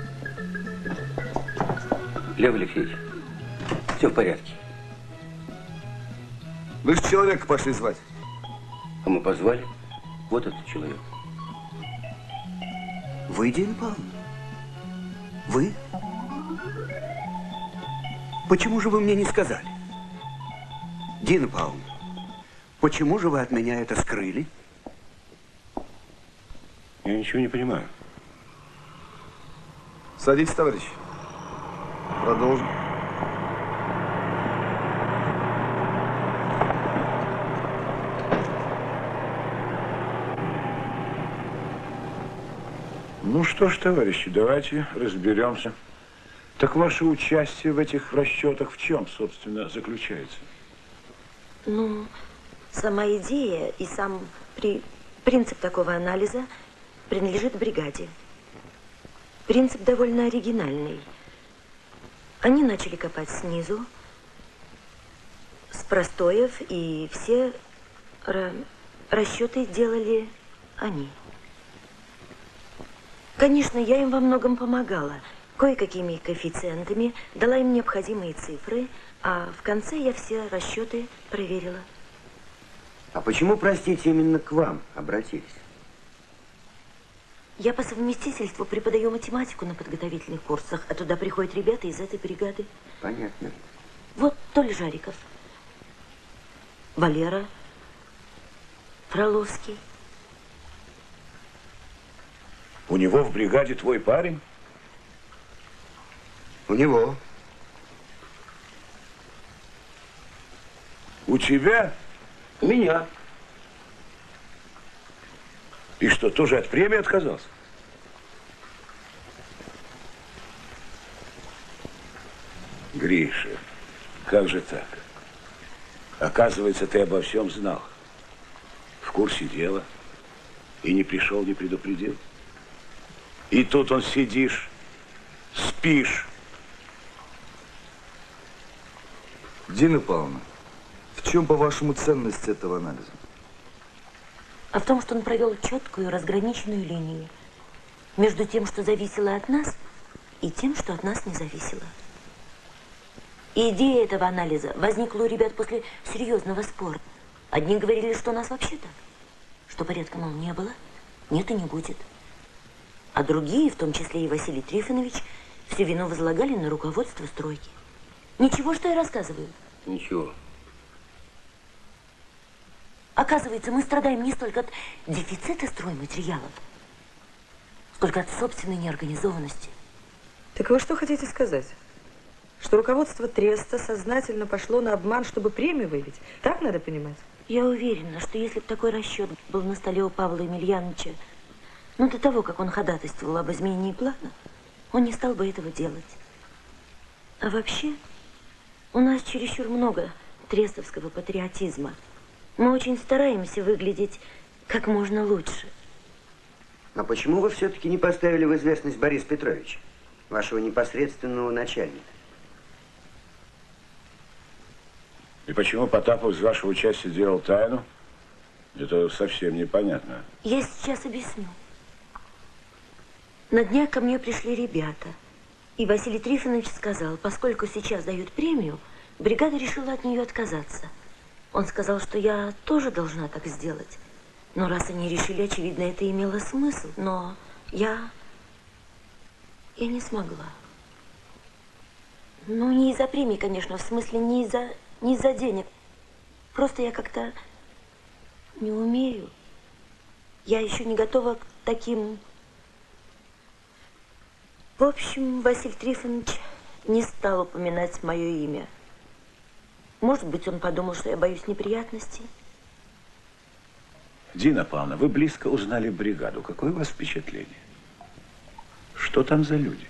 Лев Алексеевич, все в порядке. Вы же человека пошли звать. А мы позвали. Вот этот человек. Вы, Дина Павловна? Вы? Почему же вы мне не сказали? Дина Павловна, почему же вы от меня это скрыли? Я ничего не понимаю. Садитесь, товарищ. Продолжим. Ну что ж, товарищи, давайте разберемся. Так ваше участие в этих расчетах в чем, собственно, заключается? Ну, сама идея и сам при... принцип такого анализа принадлежит бригаде. Принцип довольно оригинальный. Они начали копать снизу, с простоев, и все ра... расчеты делали они. Конечно, я им во многом помогала. Кое-какими коэффициентами дала им необходимые цифры, а в конце я все расчеты проверила. А почему, простите, именно к вам обратились? Я по совместительству преподаю математику на подготовительных курсах, а туда приходят ребята из этой бригады. Понятно. Вот Толя Жариков, Валера, Фроловский. У него в бригаде твой парень? У него. У тебя? У меня. И что, тоже от премии отказался? Гриша, как же так? Оказывается, ты обо всем знал. В курсе дела. И не пришел, не предупредил. И тут он сидишь, спишь. Дина Павловна, в чем, по-вашему, ценность этого анализа? А в том, что он провел четкую разграниченную линию между тем, что зависело от нас, и тем, что от нас не зависело. И идея этого анализа возникла у ребят после серьезного спора. Одни говорили, что у нас вообще так, что порядка, мол, не было, нет и не будет. А другие, в том числе и Василий Трифонович, всю вину возлагали на руководство стройки. Ничего, что я рассказываю. Ничего. Оказывается, мы страдаем не столько от дефицита стройматериалов, сколько от собственной неорганизованности. Так вы что хотите сказать? Что руководство Треста сознательно пошло на обман, чтобы премию выбить? Так надо понимать? Я уверена, что если бы такой расчет был на столе у Павла Емельяновича, ну, до того, как он ходатайствовал об изменении плана, он не стал бы этого делать. А вообще, у нас чересчур много трестовского патриотизма. Мы очень стараемся выглядеть как можно лучше. А почему вы все-таки не поставили в известность Бориса Петровича, вашего непосредственного начальника? И почему Потапов из вашего участия делал тайну? Это совсем непонятно. Я сейчас объясню. На днях ко мне пришли ребята, и Василий Трифонович сказал, поскольку сейчас дают премию, бригада решила от нее отказаться. Он сказал, что я тоже должна так сделать. Но раз они решили, очевидно, это имело смысл. Но я... я не смогла. Ну, не из-за премии, конечно, в смысле не из-за не из-за денег. Просто я как-то не умею. Я еще не готова к таким... В общем, Василий Трифонович не стал упоминать мое имя. Может быть, он подумал, что я боюсь неприятностей. Дина Павловна, вы близко узнали бригаду. Какое у вас впечатление? Что там за люди?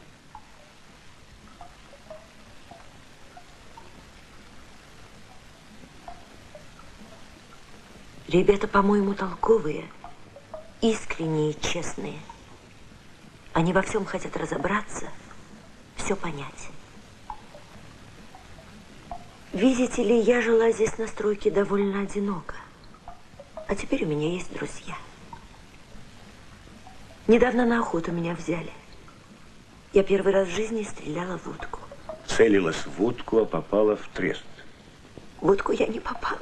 Ребята, по-моему, толковые, искренние, честные. Они во всем хотят разобраться, все понять. Видите ли, я жила здесь на стройке довольно одиноко. А теперь у меня есть друзья. Недавно на охоту меня взяли. Я первый раз в жизни стреляла в утку. Целилась в утку, а попала в трест. В водку я не попала.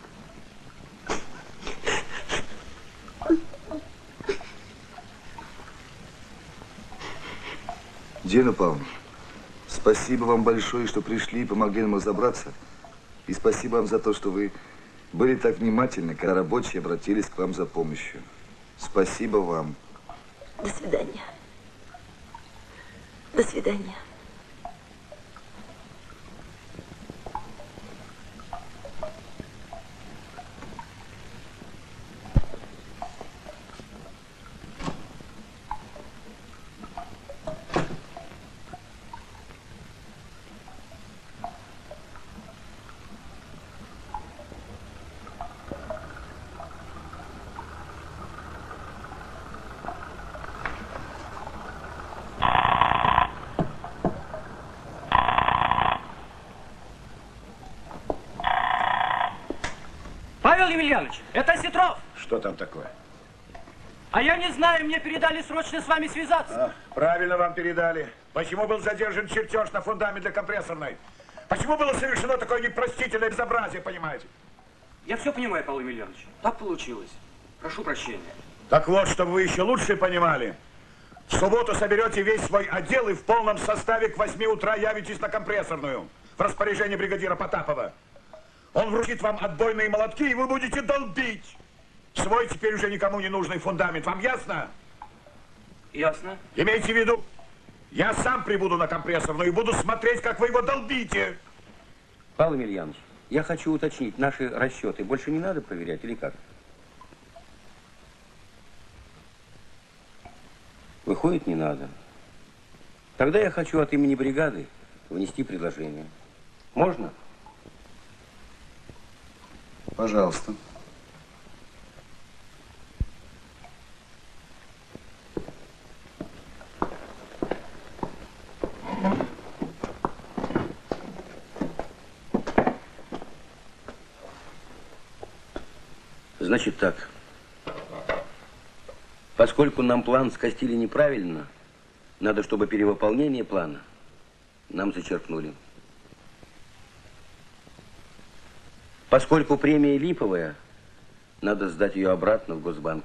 Дина Павловна, спасибо вам большое, что пришли и помогли нам разобраться. И спасибо вам за то, что вы были так внимательны, когда рабочие обратились к вам за помощью. Спасибо вам. До свидания. До свидания. Павел Емельянович, это Ситров. Что там такое? А я не знаю, мне передали срочно с вами связаться. А, правильно вам передали. Почему был задержан чертеж на фундамент для компрессорной? Почему было совершено такое непростительное безобразие, понимаете? Я все понимаю, Павел Емельянович. Так получилось. Прошу прощения. Так вот, чтобы вы еще лучше понимали. В субботу соберете весь свой отдел и в полном составе к восьми утра явитесь на компрессорную. В распоряжении бригадира Потапова. Он вручит вам отбойные молотки, и вы будете долбить свой теперь уже никому не нужный фундамент. Вам ясно? Ясно. Имейте в виду, я сам прибуду на компрессорную и буду смотреть, как вы его долбите. Павел Емельянович, я хочу уточнить, наши расчеты больше не надо проверять или как? Выходит, не надо. Тогда я хочу от имени бригады внести предложение. Можно? Пожалуйста. Значит так. Поскольку нам план скостили неправильно, надо, чтобы перевыполнение плана нам зачеркнули. Поскольку премия липовая, надо сдать ее обратно в Госбанк.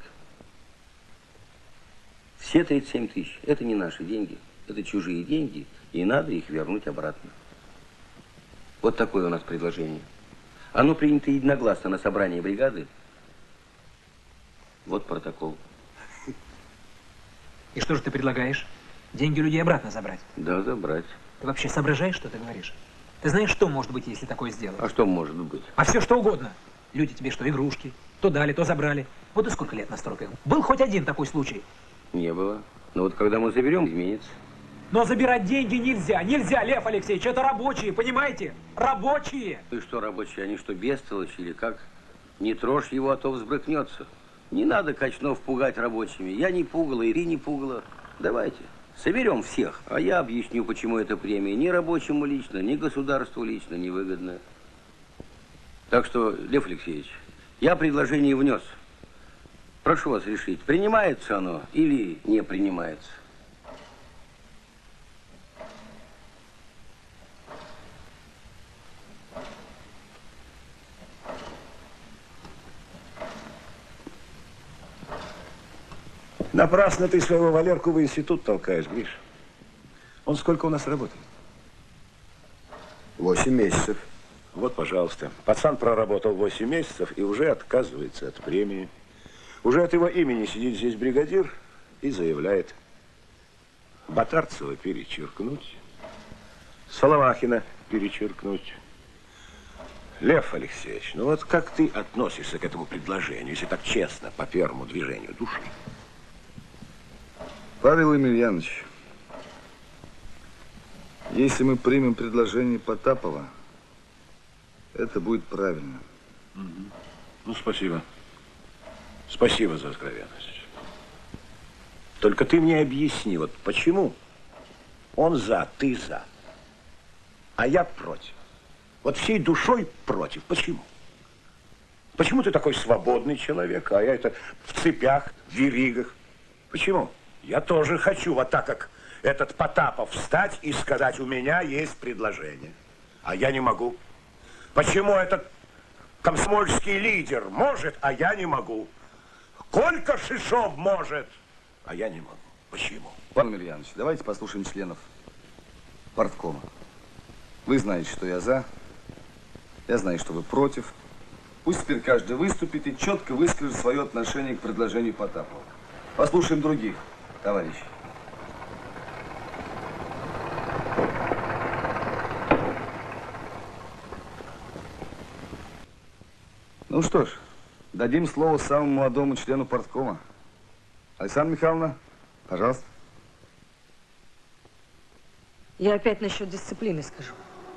Все тридцать семь тысяч – это не наши деньги, это чужие деньги, и надо их вернуть обратно. Вот такое у нас предложение. Оно принято единогласно на собрании бригады. Вот протокол. И что же ты предлагаешь? Деньги у людей обратно забрать? Да, забрать. Ты вообще соображаешь, что ты говоришь? Ты знаешь, что может быть, если такое сделать? А что может быть? А все что угодно. Люди тебе что, игрушки? То дали, то забрали. Вот и сколько лет на стройках. Был хоть один такой случай? Не было. Но вот когда мы заберем, изменится. Но забирать деньги нельзя. Нельзя, Лев Алексеевич. Это рабочие, понимаете? Рабочие. И что рабочие? Они что, бестолочи или как? Не трожь его, а то взбрыкнется. Не надо Качнов пугать рабочими. Я не пугала, и ты не пугала. Давайте. Соберем всех, а я объясню, почему эта премия ни рабочему лично, ни государству лично невыгодна. Так что, Лев Алексеевич, я предложение внес. Прошу вас решить, принимается оно или не принимается. Напрасно ты своего Валерку в институт толкаешь, Гриш. Он сколько у нас работает? Восемь месяцев. Вот, пожалуйста. Пацан проработал восемь месяцев и уже отказывается от премии. Уже от его имени сидит здесь бригадир и заявляет: Батарцева перечеркнуть, Соломахина перечеркнуть. Лев Алексеевич, ну вот как ты относишься к этому предложению, если так честно, по первому движению души? Павел Емельянович, если мы примем предложение Потапова, это будет правильно. Угу. Ну, спасибо. Спасибо за откровенность. Только ты мне объясни, вот почему он за, ты за, а я против. Вот всей душой против. Почему? Почему ты такой свободный человек, а я это в цепях, в веригах? Почему? Я тоже хочу, вот так как этот Потапов, встать и сказать: у меня есть предложение. А я не могу. Почему этот комсомольский лидер может, а я не могу? Колька Шишов может, а я не могу. Почему? Пан Емельянович, давайте послушаем членов парткома. Вы знаете, что я за, я знаю, что вы против. Пусть теперь каждый выступит и четко выскажет свое отношение к предложению Потапова. Послушаем других, товарищи. Ну что ж, дадим слово самому молодому члену парткома. Александра Михайловна, пожалуйста. Я опять насчет дисциплины скажу.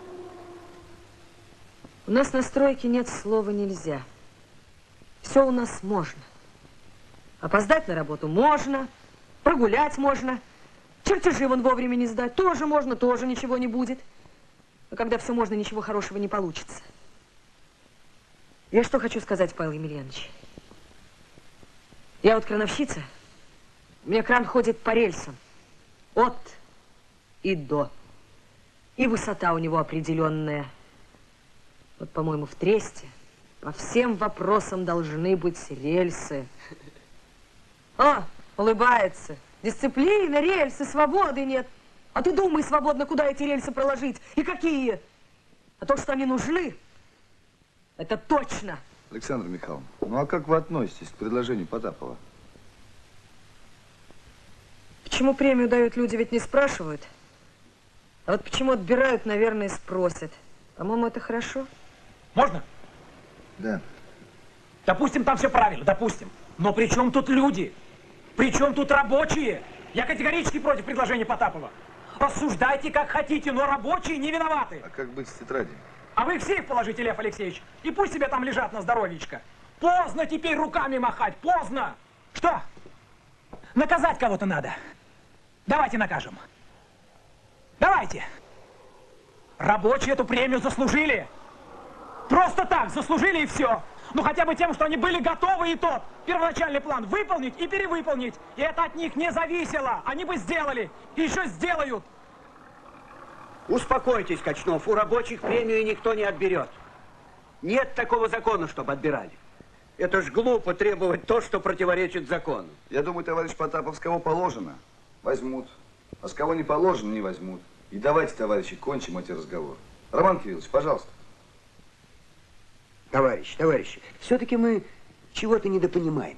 У нас на стройке нет слова «нельзя». Все у нас можно. Опоздать на работу можно, прогулять можно, чертежи вон вовремя не сдать тоже можно, тоже ничего не будет. Но когда все можно, ничего хорошего не получится. Я что хочу сказать, Павел Емельянович. Я вот крановщица, у меня кран ходит по рельсам. От и до. И высота у него определенная. Вот, по-моему, в Тресте по всем вопросам должны быть рельсы. О, улыбается. Дисциплина, рельсы, свободы нет. А ты думай свободно, куда эти рельсы проложить и какие. А то, что они нужны, это точно. Александра Михайловна, ну а как вы относитесь к предложению Потапова? Почему премию дают, люди ведь не спрашивают. А вот почему отбирают, наверное, спросят. По-моему, это хорошо. Можно? Да. Допустим, там все правильно, допустим. Но при чем тут люди? При чем тут рабочие? Я категорически против предложения Потапова. Рассуждайте, как хотите, но рабочие не виноваты. А как быть с тетрадями? А вы их в сейф положите, Лев Алексеевич, и пусть себе там лежат на здоровьечко. Поздно теперь руками махать, поздно. Что? Наказать кого-то надо. Давайте накажем. Давайте. Рабочие эту премию заслужили. Просто так заслужили и все. Ну хотя бы тем, что они были готовы и тот первоначальный план выполнить и перевыполнить. И это от них не зависело. Они бы сделали. И еще сделают. Успокойтесь, Качнов, у рабочих премию никто не отберет. Нет такого закона, чтобы отбирали. Это ж глупо требовать то, что противоречит закону. Я думаю, товарищ Потапов, с кого положено, возьмут. А с кого не положено, не возьмут. И давайте, товарищи, кончим эти разговоры. Роман Кириллович, пожалуйста. Товарищи, товарищи, все-таки мы чего-то недопонимаем.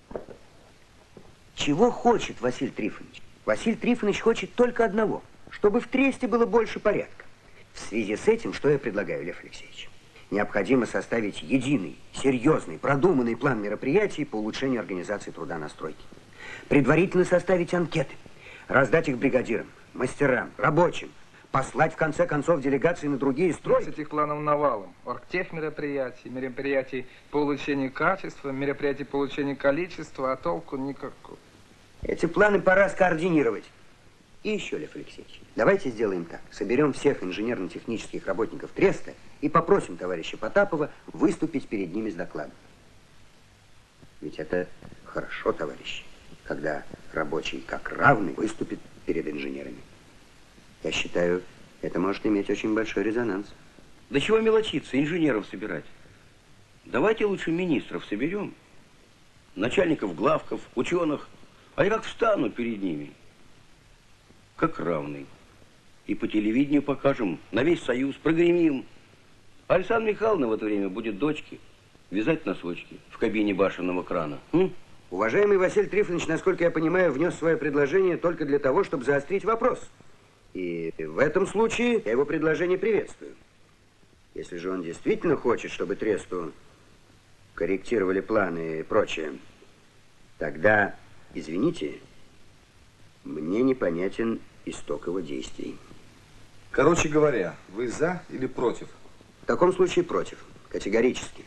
Чего хочет Василий Трифонович? Василий Трифонович хочет только одного, чтобы в Тресте было больше порядка. В связи с этим, что я предлагаю, Лев Алексеевич? Необходимо составить единый, серьезный, продуманный план мероприятий по улучшению организации труда на стройке. Предварительно составить анкеты, раздать их бригадирам, мастерам, рабочим, послать в конце концов делегации на другие стройки. Этих планов навалом. Оргтех мероприятий, мероприятий по улучшению качества, мероприятий по улучшению количества, а толку никакого. Эти планы пора скоординировать. И еще, Лев Алексеевич, давайте сделаем так. Соберем всех инженерно-технических работников Треста и попросим товарища Потапова выступить перед ними с докладом. Ведь это хорошо, товарищи, когда рабочий как равный выступит перед инженерами. Я считаю, это может иметь очень большой резонанс. Да чего мелочиться, инженеров собирать? Давайте лучше министров соберем, начальников главков, ученых, а я как встану перед ними, как равный. И по телевидению покажем, на весь Союз, прогремим. Александра Михайловна в это время будет дочке вязать носочки в кабине башенного крана. М? Уважаемый Василий Трифонович, насколько я понимаю, внес свое предложение только для того, чтобы заострить вопрос. И в этом случае я его предложение приветствую. Если же он действительно хочет, чтобы Тресту корректировали планы и прочее, тогда, извините, мне непонятен исток его действий. Короче говоря, вы за или против? В таком случае против, категорически.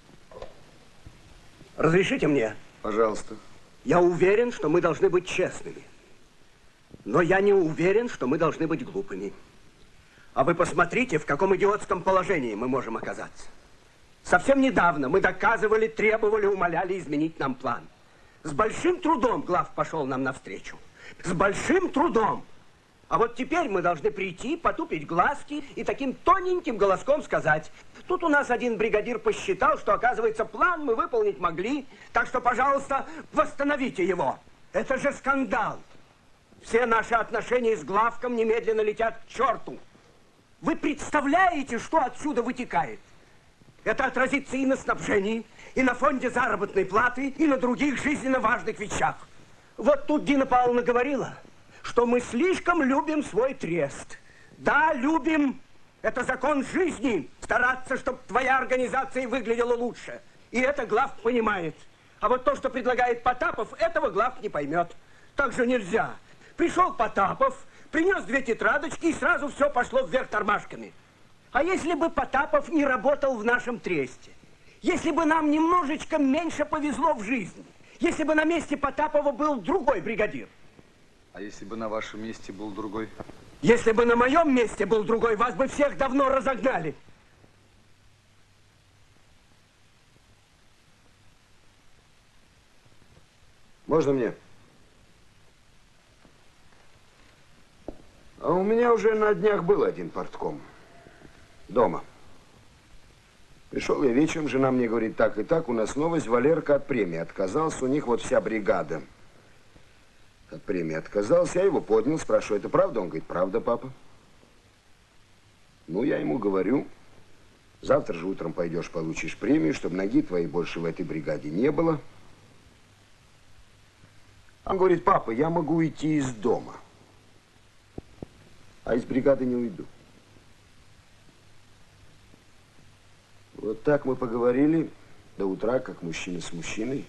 Разрешите мне? Пожалуйста. Я уверен, что мы должны быть честными. Но я не уверен, что мы должны быть глупыми. А вы посмотрите, в каком идиотском положении мы можем оказаться. Совсем недавно мы доказывали, требовали, умоляли изменить нам план. С большим трудом глав пошел нам навстречу. С большим трудом. А вот теперь мы должны прийти, потупить глазки и таким тоненьким голоском сказать: тут у нас один бригадир посчитал, что, оказывается, план мы выполнить могли, так что, пожалуйста, восстановите его. Это же скандал. Все наши отношения с главком немедленно летят к черту. Вы представляете, что отсюда вытекает? Это отразится и на снабжении, и на фонде заработной платы, и на других жизненно важных вещах. Вот тут Дина Павловна говорила, что мы слишком любим свой трест. Да, любим. Это закон жизни. Стараться, чтобы твоя организация выглядела лучше. И это главк понимает. А вот то, что предлагает Потапов, этого главк не поймет. Так же нельзя. Пришел Потапов, принес две тетрадочки, и сразу все пошло вверх тормашками. А если бы Потапов не работал в нашем тресте? Если бы нам немножечко меньше повезло в жизни? Если бы на месте Потапова был другой бригадир? А если бы на вашем месте был другой? Если бы на моем месте был другой, вас бы всех давно разогнали. Можно мне? А у меня уже на днях был один портком. Дома. Пришел я вечером, жена мне говорит: так и так, у нас новость, Валерка от премии отказался, у них вот вся бригада от премии отказался. Я его поднял, спрашиваю: это правда? Он говорит: правда, папа. Ну, я ему говорю: завтра же утром пойдешь, получишь премию, чтобы ноги твоей больше в этой бригаде не было. Он говорит: папа, я могу уйти из дома, а из бригады не уйду. Вот так мы поговорили до утра, как мужчина с мужчиной.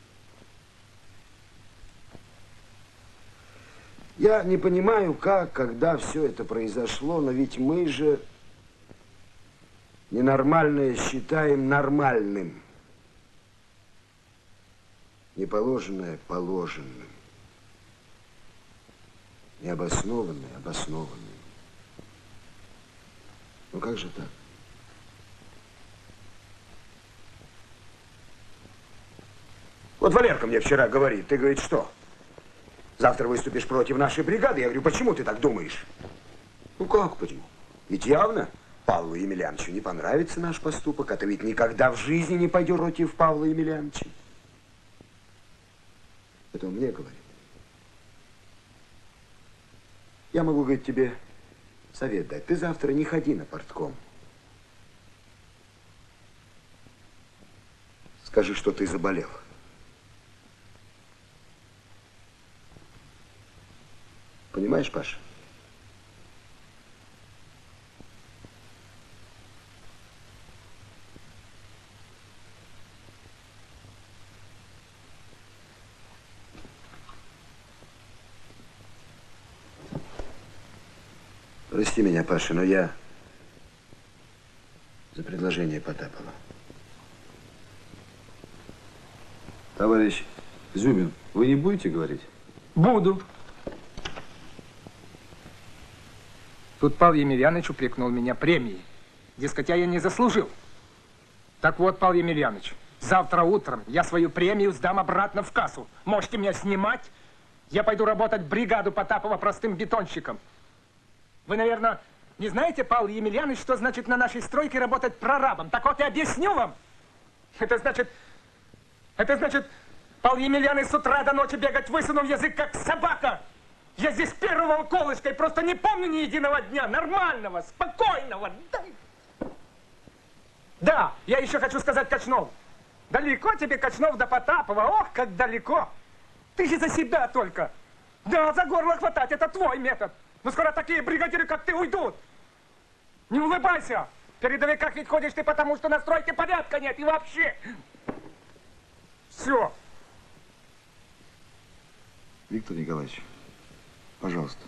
Я не понимаю, как, когда все это произошло, но ведь мы же ненормальное считаем нормальным. Неположенное положенным. Необоснованное обоснованным. Ну как же так? Вот Валерка мне вчера говорит, ты, говорит, что? Завтра выступишь против нашей бригады? Я говорю: почему ты так думаешь? Ну как почему? Ведь явно Павлу Емельяновичу не понравится наш поступок, а ты ведь никогда в жизни не пойдешь против Павла Емельяновича. Это он мне говорит. Я могу, говорит, тебе совет дать. Ты завтра не ходи на портком. Скажи, что ты заболел. Понимаешь, Паша? Прости меня, Паша, но я за предложение Потапова. Товарищ Зюбин, вы не будете говорить? Буду. Тут Павел Емельянович упрекнул меня премией. Дескать, я не заслужил. Так вот, Павел Емельянович, завтра утром я свою премию сдам обратно в кассу. Можете меня снимать. Я пойду работать в бригаду Потапова простым бетонщиком. Вы, наверное, не знаете, Павел Емельянович, что значит на нашей стройке работать прорабом? Так вот, я объясню вам. Это значит... Это значит, Павел Емельянович с утра до ночи бегать, высунув язык, как собака. Я здесь первого колышка и просто не помню ни единого дня нормального, спокойного. Да, да, я еще хочу сказать Кочнов. Далеко тебе, Кочнов, до Потапова. Ох, как далеко. Ты же за себя только. Да, за горло хватать, это твой метод. Но скоро такие бригадиры, как ты, уйдут. Не улыбайся. В передовиках ведь ходишь ты потому, что на стройке порядка нет и вообще. Все. Виктор Николаевич, пожалуйста.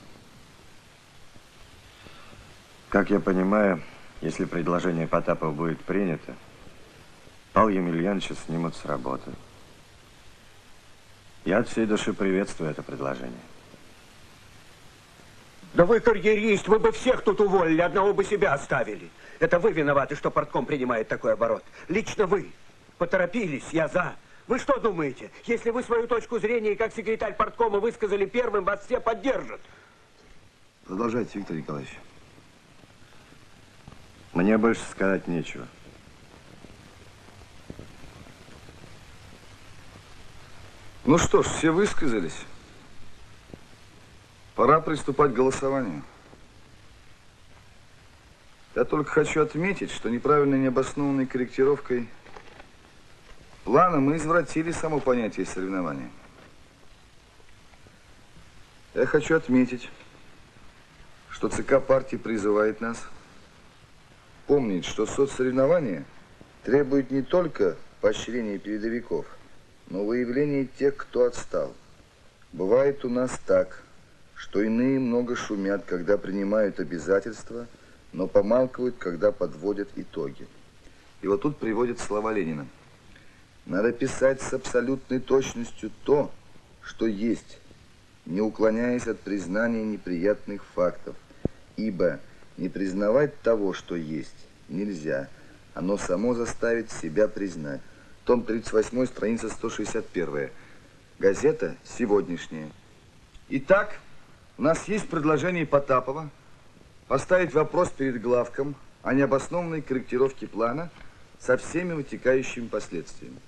Как я понимаю, если предложение Потапова будет принято, Павла Емельяновича снимут с работы. Я от всей души приветствую это предложение. Да вы карьерист, вы бы всех тут уволили, одного бы себя оставили. Это вы виноваты, что портком принимает такой оборот. Лично вы. Поторопились, я за. Вы что думаете, если вы свою точку зрения, как секретарь порткома, высказали первым, вас все поддержат? Продолжайте, Виктор Николаевич. Мне больше сказать нечего. Ну что ж, все высказались. Пора приступать к голосованию. Я только хочу отметить, что неправильной необоснованной корректировкой плана мы извратили само понятие соревнования. Я хочу отметить, что ЦК партии призывает нас помнить, что соцсоревнование требует не только поощрения передовиков, но выявления тех, кто отстал. Бывает у нас так, что иные много шумят, когда принимают обязательства, но помалкивают, когда подводят итоги. И вот тут приводят слова Ленина. Надо писать с абсолютной точностью то, что есть, не уклоняясь от признания неприятных фактов, ибо не признавать того, что есть, нельзя. Оно само заставит себя признать. Том тридцать восемь, страница сто шестьдесят один. Газета сегодняшняя. Итак, у нас есть предложение Потапова поставить вопрос перед главком о необоснованной корректировке плана со всеми вытекающими последствиями.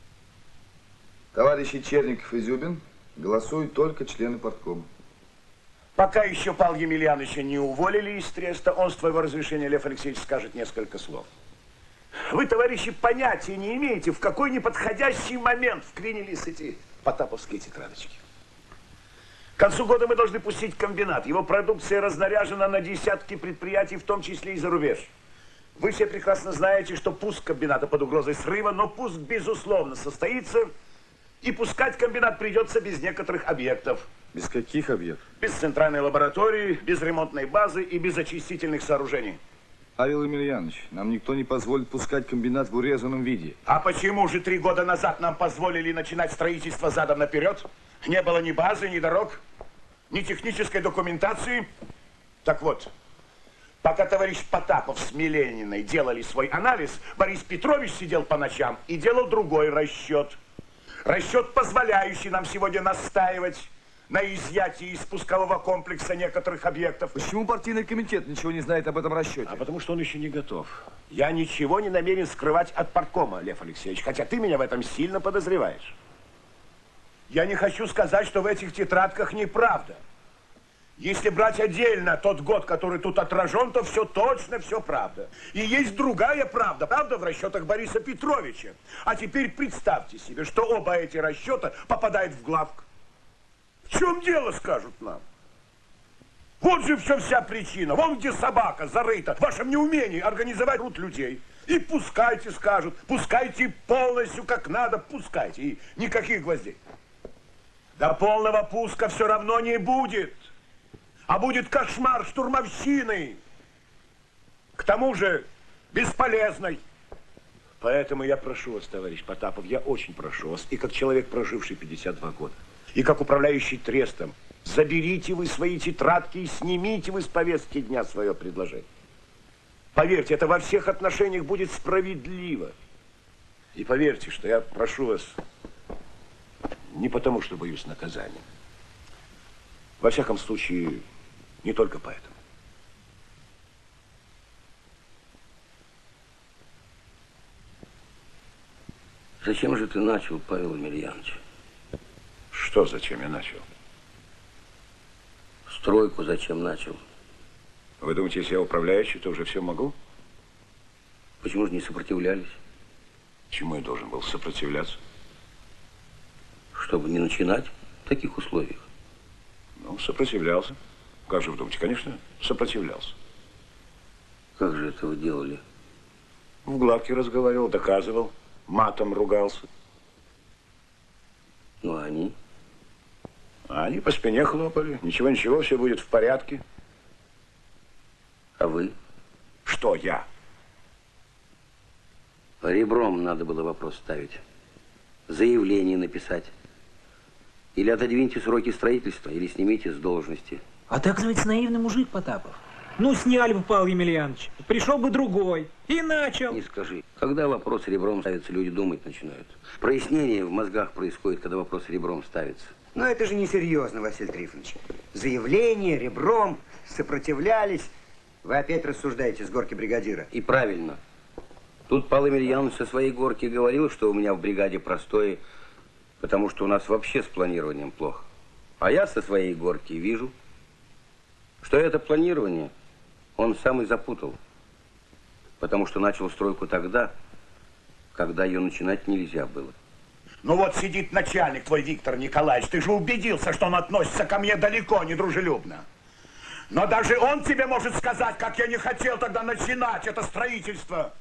Товарищи Черников и Зюбин, голосуют только члены парткома. Пока еще Павла Емельяновича не уволили из треста, он с твоего разрешения, Лев Алексеевич, скажет несколько слов. Вы, товарищи, понятия не имеете, в какой неподходящий момент вклинились эти потаповские тетрадочки. К концу года мы должны пустить комбинат. Его продукция разнаряжена на десятки предприятий, в том числе и за рубеж. Вы все прекрасно знаете, что пуск комбината под угрозой срыва, но пуск, безусловно, состоится, и пускать комбинат придется без некоторых объектов. Без каких объектов? Без центральной лаборатории, без ремонтной базы и без очистительных сооружений. Павел Емельянович, нам никто не позволит пускать комбинат в урезанном виде. А почему же три года назад нам позволили начинать строительство задом наперед? Не было ни базы, ни дорог, ни технической документации. Так вот, пока товарищ Потапов с Милениной делали свой анализ, Борис Петрович сидел по ночам и делал другой расчет. Расчет, позволяющий нам сегодня настаивать на изъятии из пускового комплекса некоторых объектов. Почему партийный комитет ничего не знает об этом расчете? А потому что он еще не готов. Я ничего не намерен скрывать от парткома, Лев Алексеевич, хотя ты меня в этом сильно подозреваешь. Я не хочу сказать, что в этих тетрадках неправда. Если брать отдельно тот год, который тут отражен, то все точно, все правда. И есть другая правда. Правда в расчетах Бориса Петровича. А теперь представьте себе, что оба эти расчета попадают в главк. В чем дело, скажут нам? Вот же все вся причина. Вон где собака зарыта в вашем неумении организовать труд людей. И пускайте, скажут, пускайте полностью, как надо, пускайте. И никаких гвоздей. До полного пуска все равно не будет. А будет кошмар штурмовщины. К тому же бесполезной. Поэтому я прошу вас, товарищ Потапов, я очень прошу вас, и как человек, проживший пятьдесят два года, и как управляющий трестом, заберите вы свои тетрадки и снимите вы с повестки дня свое предложение. Поверьте, это во всех отношениях будет справедливо. И поверьте, что я прошу вас не потому, что боюсь наказания. Во всяком случае, не только поэтому. Зачем же ты начал, Павел Емельянович? Что зачем я начал? Стройку зачем начал? Вы думаете, если я управляющий, то уже все могу? Почему же не сопротивлялись? Чему я должен был сопротивляться? Чтобы не начинать в таких условиях. Ну, сопротивлялся. Как же вы думаете? Конечно, сопротивлялся. Как же это вы делали? В главке разговаривал, доказывал, матом ругался. Ну, а они? А они по спине хлопали. Ничего, ничего, все будет в порядке. А вы? Что я? Ребром надо было вопрос ставить. Заявление написать. Или отодвиньте сроки строительства, или снимите с должности. А ты, оказывается, наивный мужик, Потапов. Ну, сняли бы Павла Емельяновича. Пришел бы другой. И начал. Не скажи. Когда вопрос ребром ставится, люди думать начинают. Прояснение в мозгах происходит, когда вопрос ребром ставится. Но это же несерьезно, Василий Трифонович. Заявление, ребром. сопротивлялись. Вы опять рассуждаете с горки бригадира. И правильно. Тут Павел Емельянович со своей горки говорил, что у меня в бригаде простое, потому что у нас вообще с планированием плохо. А я со своей горки вижу, что это планирование он сам и запутал. Потому что начал стройку тогда, когда ее начинать нельзя было. Ну вот сидит начальник твой, Виктор Николаевич, ты же убедился, что он относится ко мне далеко не дружелюбно. Но даже он тебе может сказать, как я не хотел тогда начинать это строительство.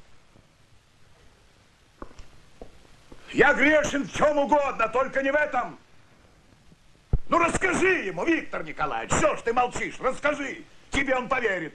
Я грешен в чем угодно, только не в этом. Ну расскажи ему, Виктор Николаевич, что ж ты молчишь, расскажи, тебе он поверит.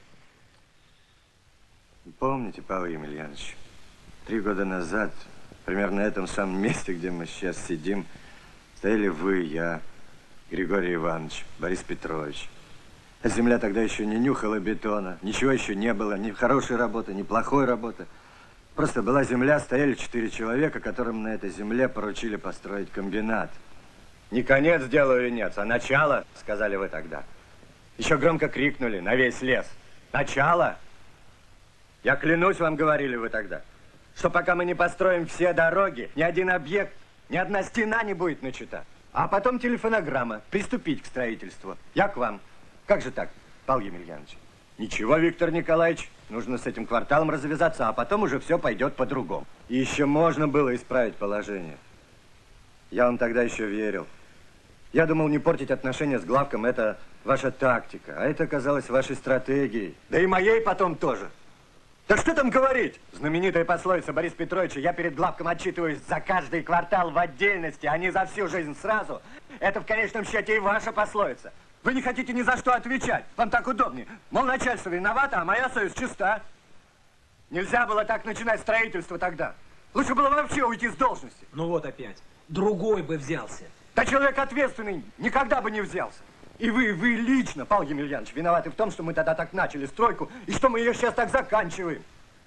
Помните, Павел Емельянович, три года назад, примерно на этом самом месте, где мы сейчас сидим, стояли вы, я, Григорий Иванович, Борис Петрович. А земля тогда еще не нюхала бетона, ничего еще не было, ни хорошей работы, ни плохой работы. Просто была земля, стояли четыре человека, которым на этой земле поручили построить комбинат. Не конец делу или нет, а начало, сказали вы тогда. Еще громко крикнули на весь лес. Начало! Я клянусь, вам говорили вы тогда, что пока мы не построим все дороги, ни один объект, ни одна стена не будет начата. А потом телефонограмма, приступить к строительству. Я к вам. Как же так, Павел Емельянович? Ничего, Виктор Николаевич, нужно с этим кварталом развязаться, а потом уже все пойдет по-другому. И еще можно было исправить положение. Я вам тогда еще верил. Я думал, не портить отношения с главком – это ваша тактика, а это оказалось вашей стратегией. Да и моей потом тоже. Да что там говорить? Знаменитая пословица Бориса Петровича «Я перед главком отчитываюсь за каждый квартал в отдельности, а не за всю жизнь сразу». Это в конечном счете и ваша пословица. Вы не хотите ни за что отвечать. Вам так удобнее. Мол, начальство виновато, а моя совесть чиста. Нельзя было так начинать строительство тогда. Лучше было вообще уйти с должности. Ну вот опять. Другой бы взялся. Да человек ответственный никогда бы не взялся. И вы, вы лично, Павел Емельянович, виноваты в том, что мы тогда так начали стройку, и что мы ее сейчас так заканчиваем.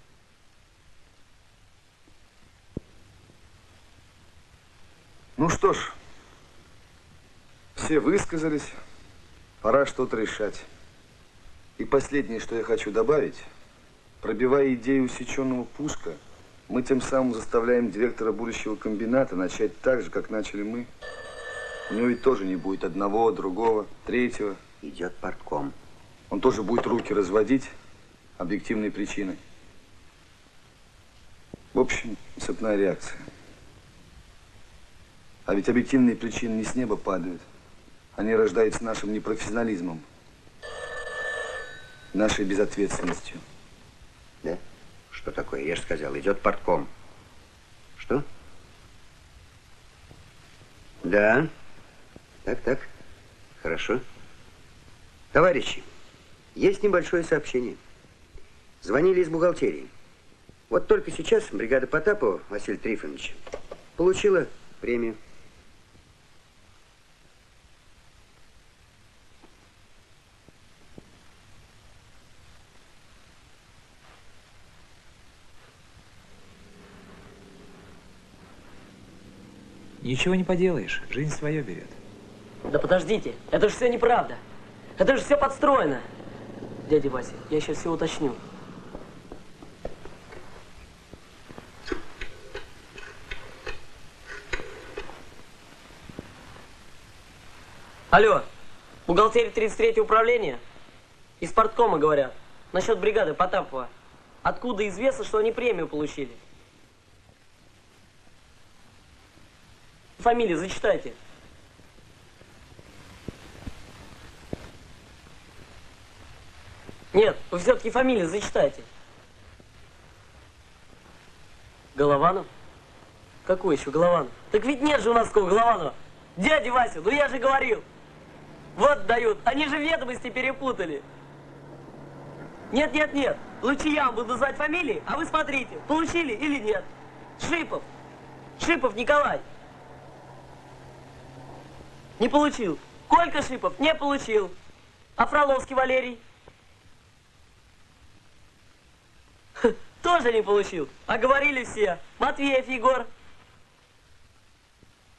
Ну что ж, все высказались, пора что-то решать. И последнее, что я хочу добавить, пробивая идею усеченного пуска, мы тем самым заставляем директора будущего комбината начать так же, как начали мы. У него ведь тоже не будет одного, другого, третьего. Идет партком. Он тоже будет руки разводить объективной причиной. В общем, цепная реакция. А ведь объективные причины не с неба падают. Они рождаются нашим непрофессионализмом, нашей безответственностью. Да? Что такое? Я же сказал, идет партком. Что? Да. Так, так. Хорошо. Товарищи, есть небольшое сообщение. Звонили из бухгалтерии. Вот только сейчас бригада Потапова Василия Трифоновича получила премию. Ничего не поделаешь, жизнь свое берет. Да подождите, это же все неправда. Это же все подстроено. Дядя Вася, я сейчас все уточню. Алло, бухгалтерия тридцать третьего управления? Из парткома говорят. Насчет бригады Потапова. Откуда известно, что они премию получили? Фамилии зачитайте. Нет, вы все-таки фамилии зачитайте. Голованов? Какой еще Голованов? Так ведь нет же у нас такого Голованова. Дядя Вася, ну я же говорил. Вот дают, они же ведомости перепутали. Нет, нет, нет. Лучше я вам буду называть фамилии, а вы смотрите, получили или нет. Шипов. Шипов Николай. Не получил. Колька Шипов не получил. А Фроловский Валерий? Х, тоже не получил. А говорили все. Матвеев Егор.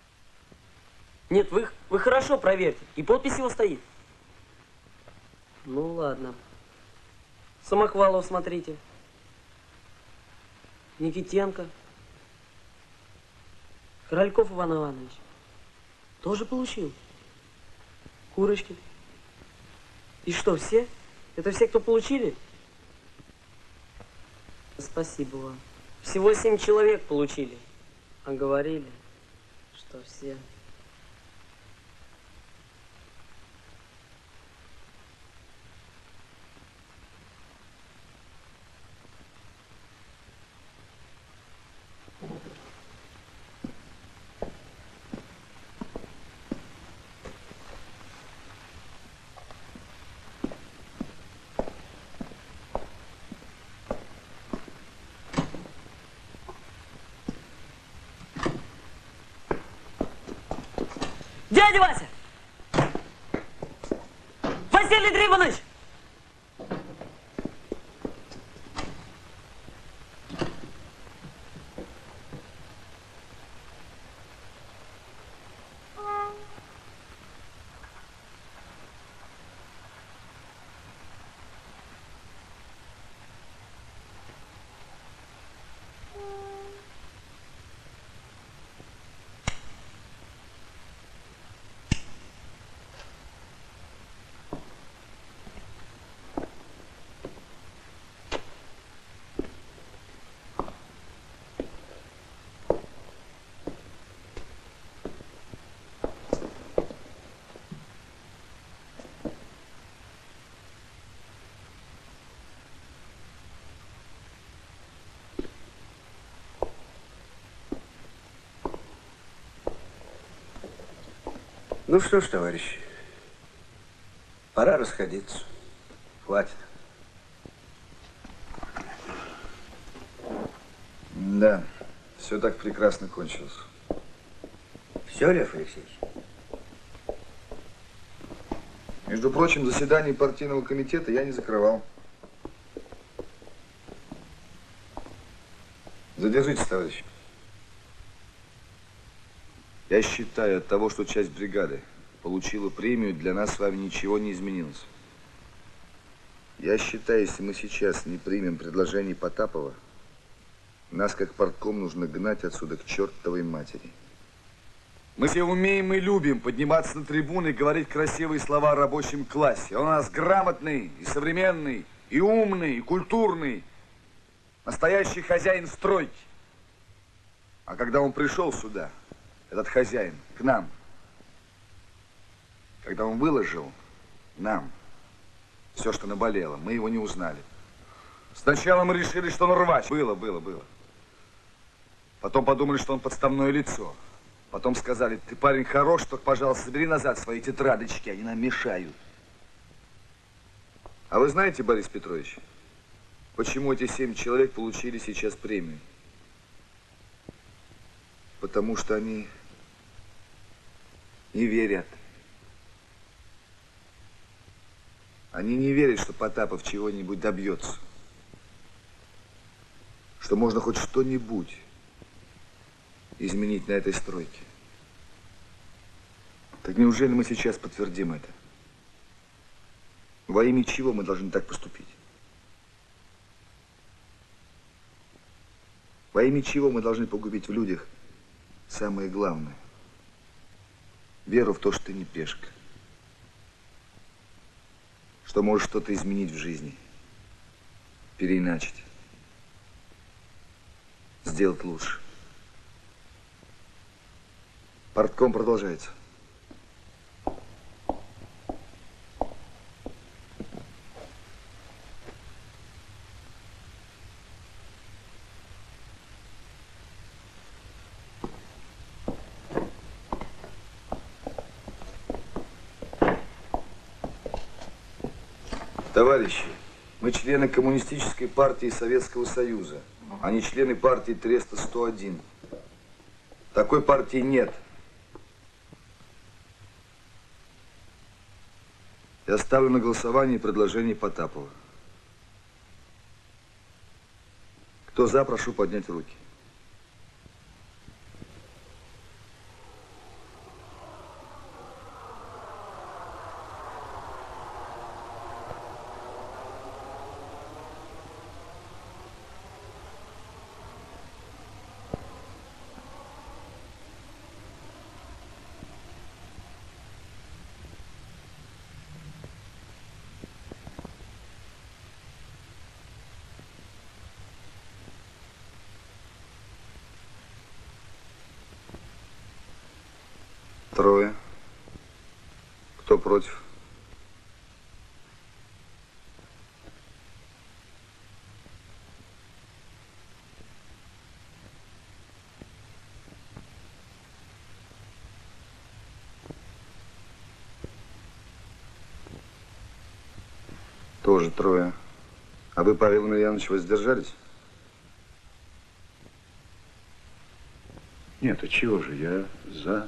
Нет, вы, вы хорошо проверьте. И подпись его стоит. Ну ладно. Самохвалов смотрите. Никитенко. Корольков Иван Иванович. Тоже получил. Курочкин. И что, все? Это все, кто получили? Спасибо вам. Всего семь человек получили. А говорили, что все. Дядя Вася! Василий Трифонович! Ну что ж, товарищи, пора расходиться. Хватит. Да, все так прекрасно кончилось. Все, Лев Алексеевич? Между прочим, заседание партийного комитета я не закрывал. Задержитесь, товарищи. Я считаю, от того, что часть бригады получила премию, для нас с вами ничего не изменилось. Я считаю, если мы сейчас не примем предложение Потапова, нас, как партком, нужно гнать отсюда к чертовой матери. Мы все умеем и любим подниматься на трибуны и говорить красивые слова о рабочем классе. Он у нас грамотный, и современный, и умный, и культурный. Настоящий хозяин стройки. А когда он пришел сюда, этот хозяин, к нам, когда он выложил нам все, что наболело, мы его не узнали. Сначала мы решили, что он рвач. Было, было, было. Потом подумали, что он подставное лицо. Потом сказали: ты парень хорош, только, пожалуйста, забери назад свои тетрадочки, они нам мешают. А вы знаете, Борис Петрович, почему эти семь человек получили сейчас премию? Потому что они не верят. Они не верят, что Потапов чего-нибудь добьется. Что можно хоть что-нибудь изменить на этой стройке. Так неужели мы сейчас подтвердим это? Во имя чего мы должны так поступить? Во имя чего мы должны погубить в людях самое главное? Веру в то, что ты не пешка. Что можешь что-то изменить в жизни. Переиначить. Сделать лучше. Партком продолжается. Товарищи, мы члены Коммунистической партии Советского Союза, а не члены партии Треста сто один. Такой партии нет. Я ставлю на голосование предложение Потапова. Кто за, прошу поднять руки. Трое. Кто против? Тоже трое. А вы, Павел Емельянович, воздержались? Нет, а чего же, я за.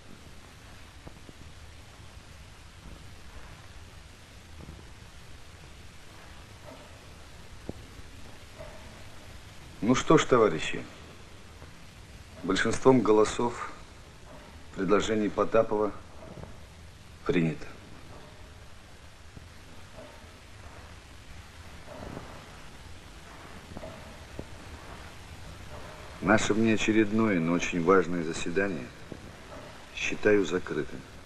Ну что ж, товарищи, большинством голосов предложение Потапова принято. Наше внеочередное, но очень важное заседание считаю закрытым.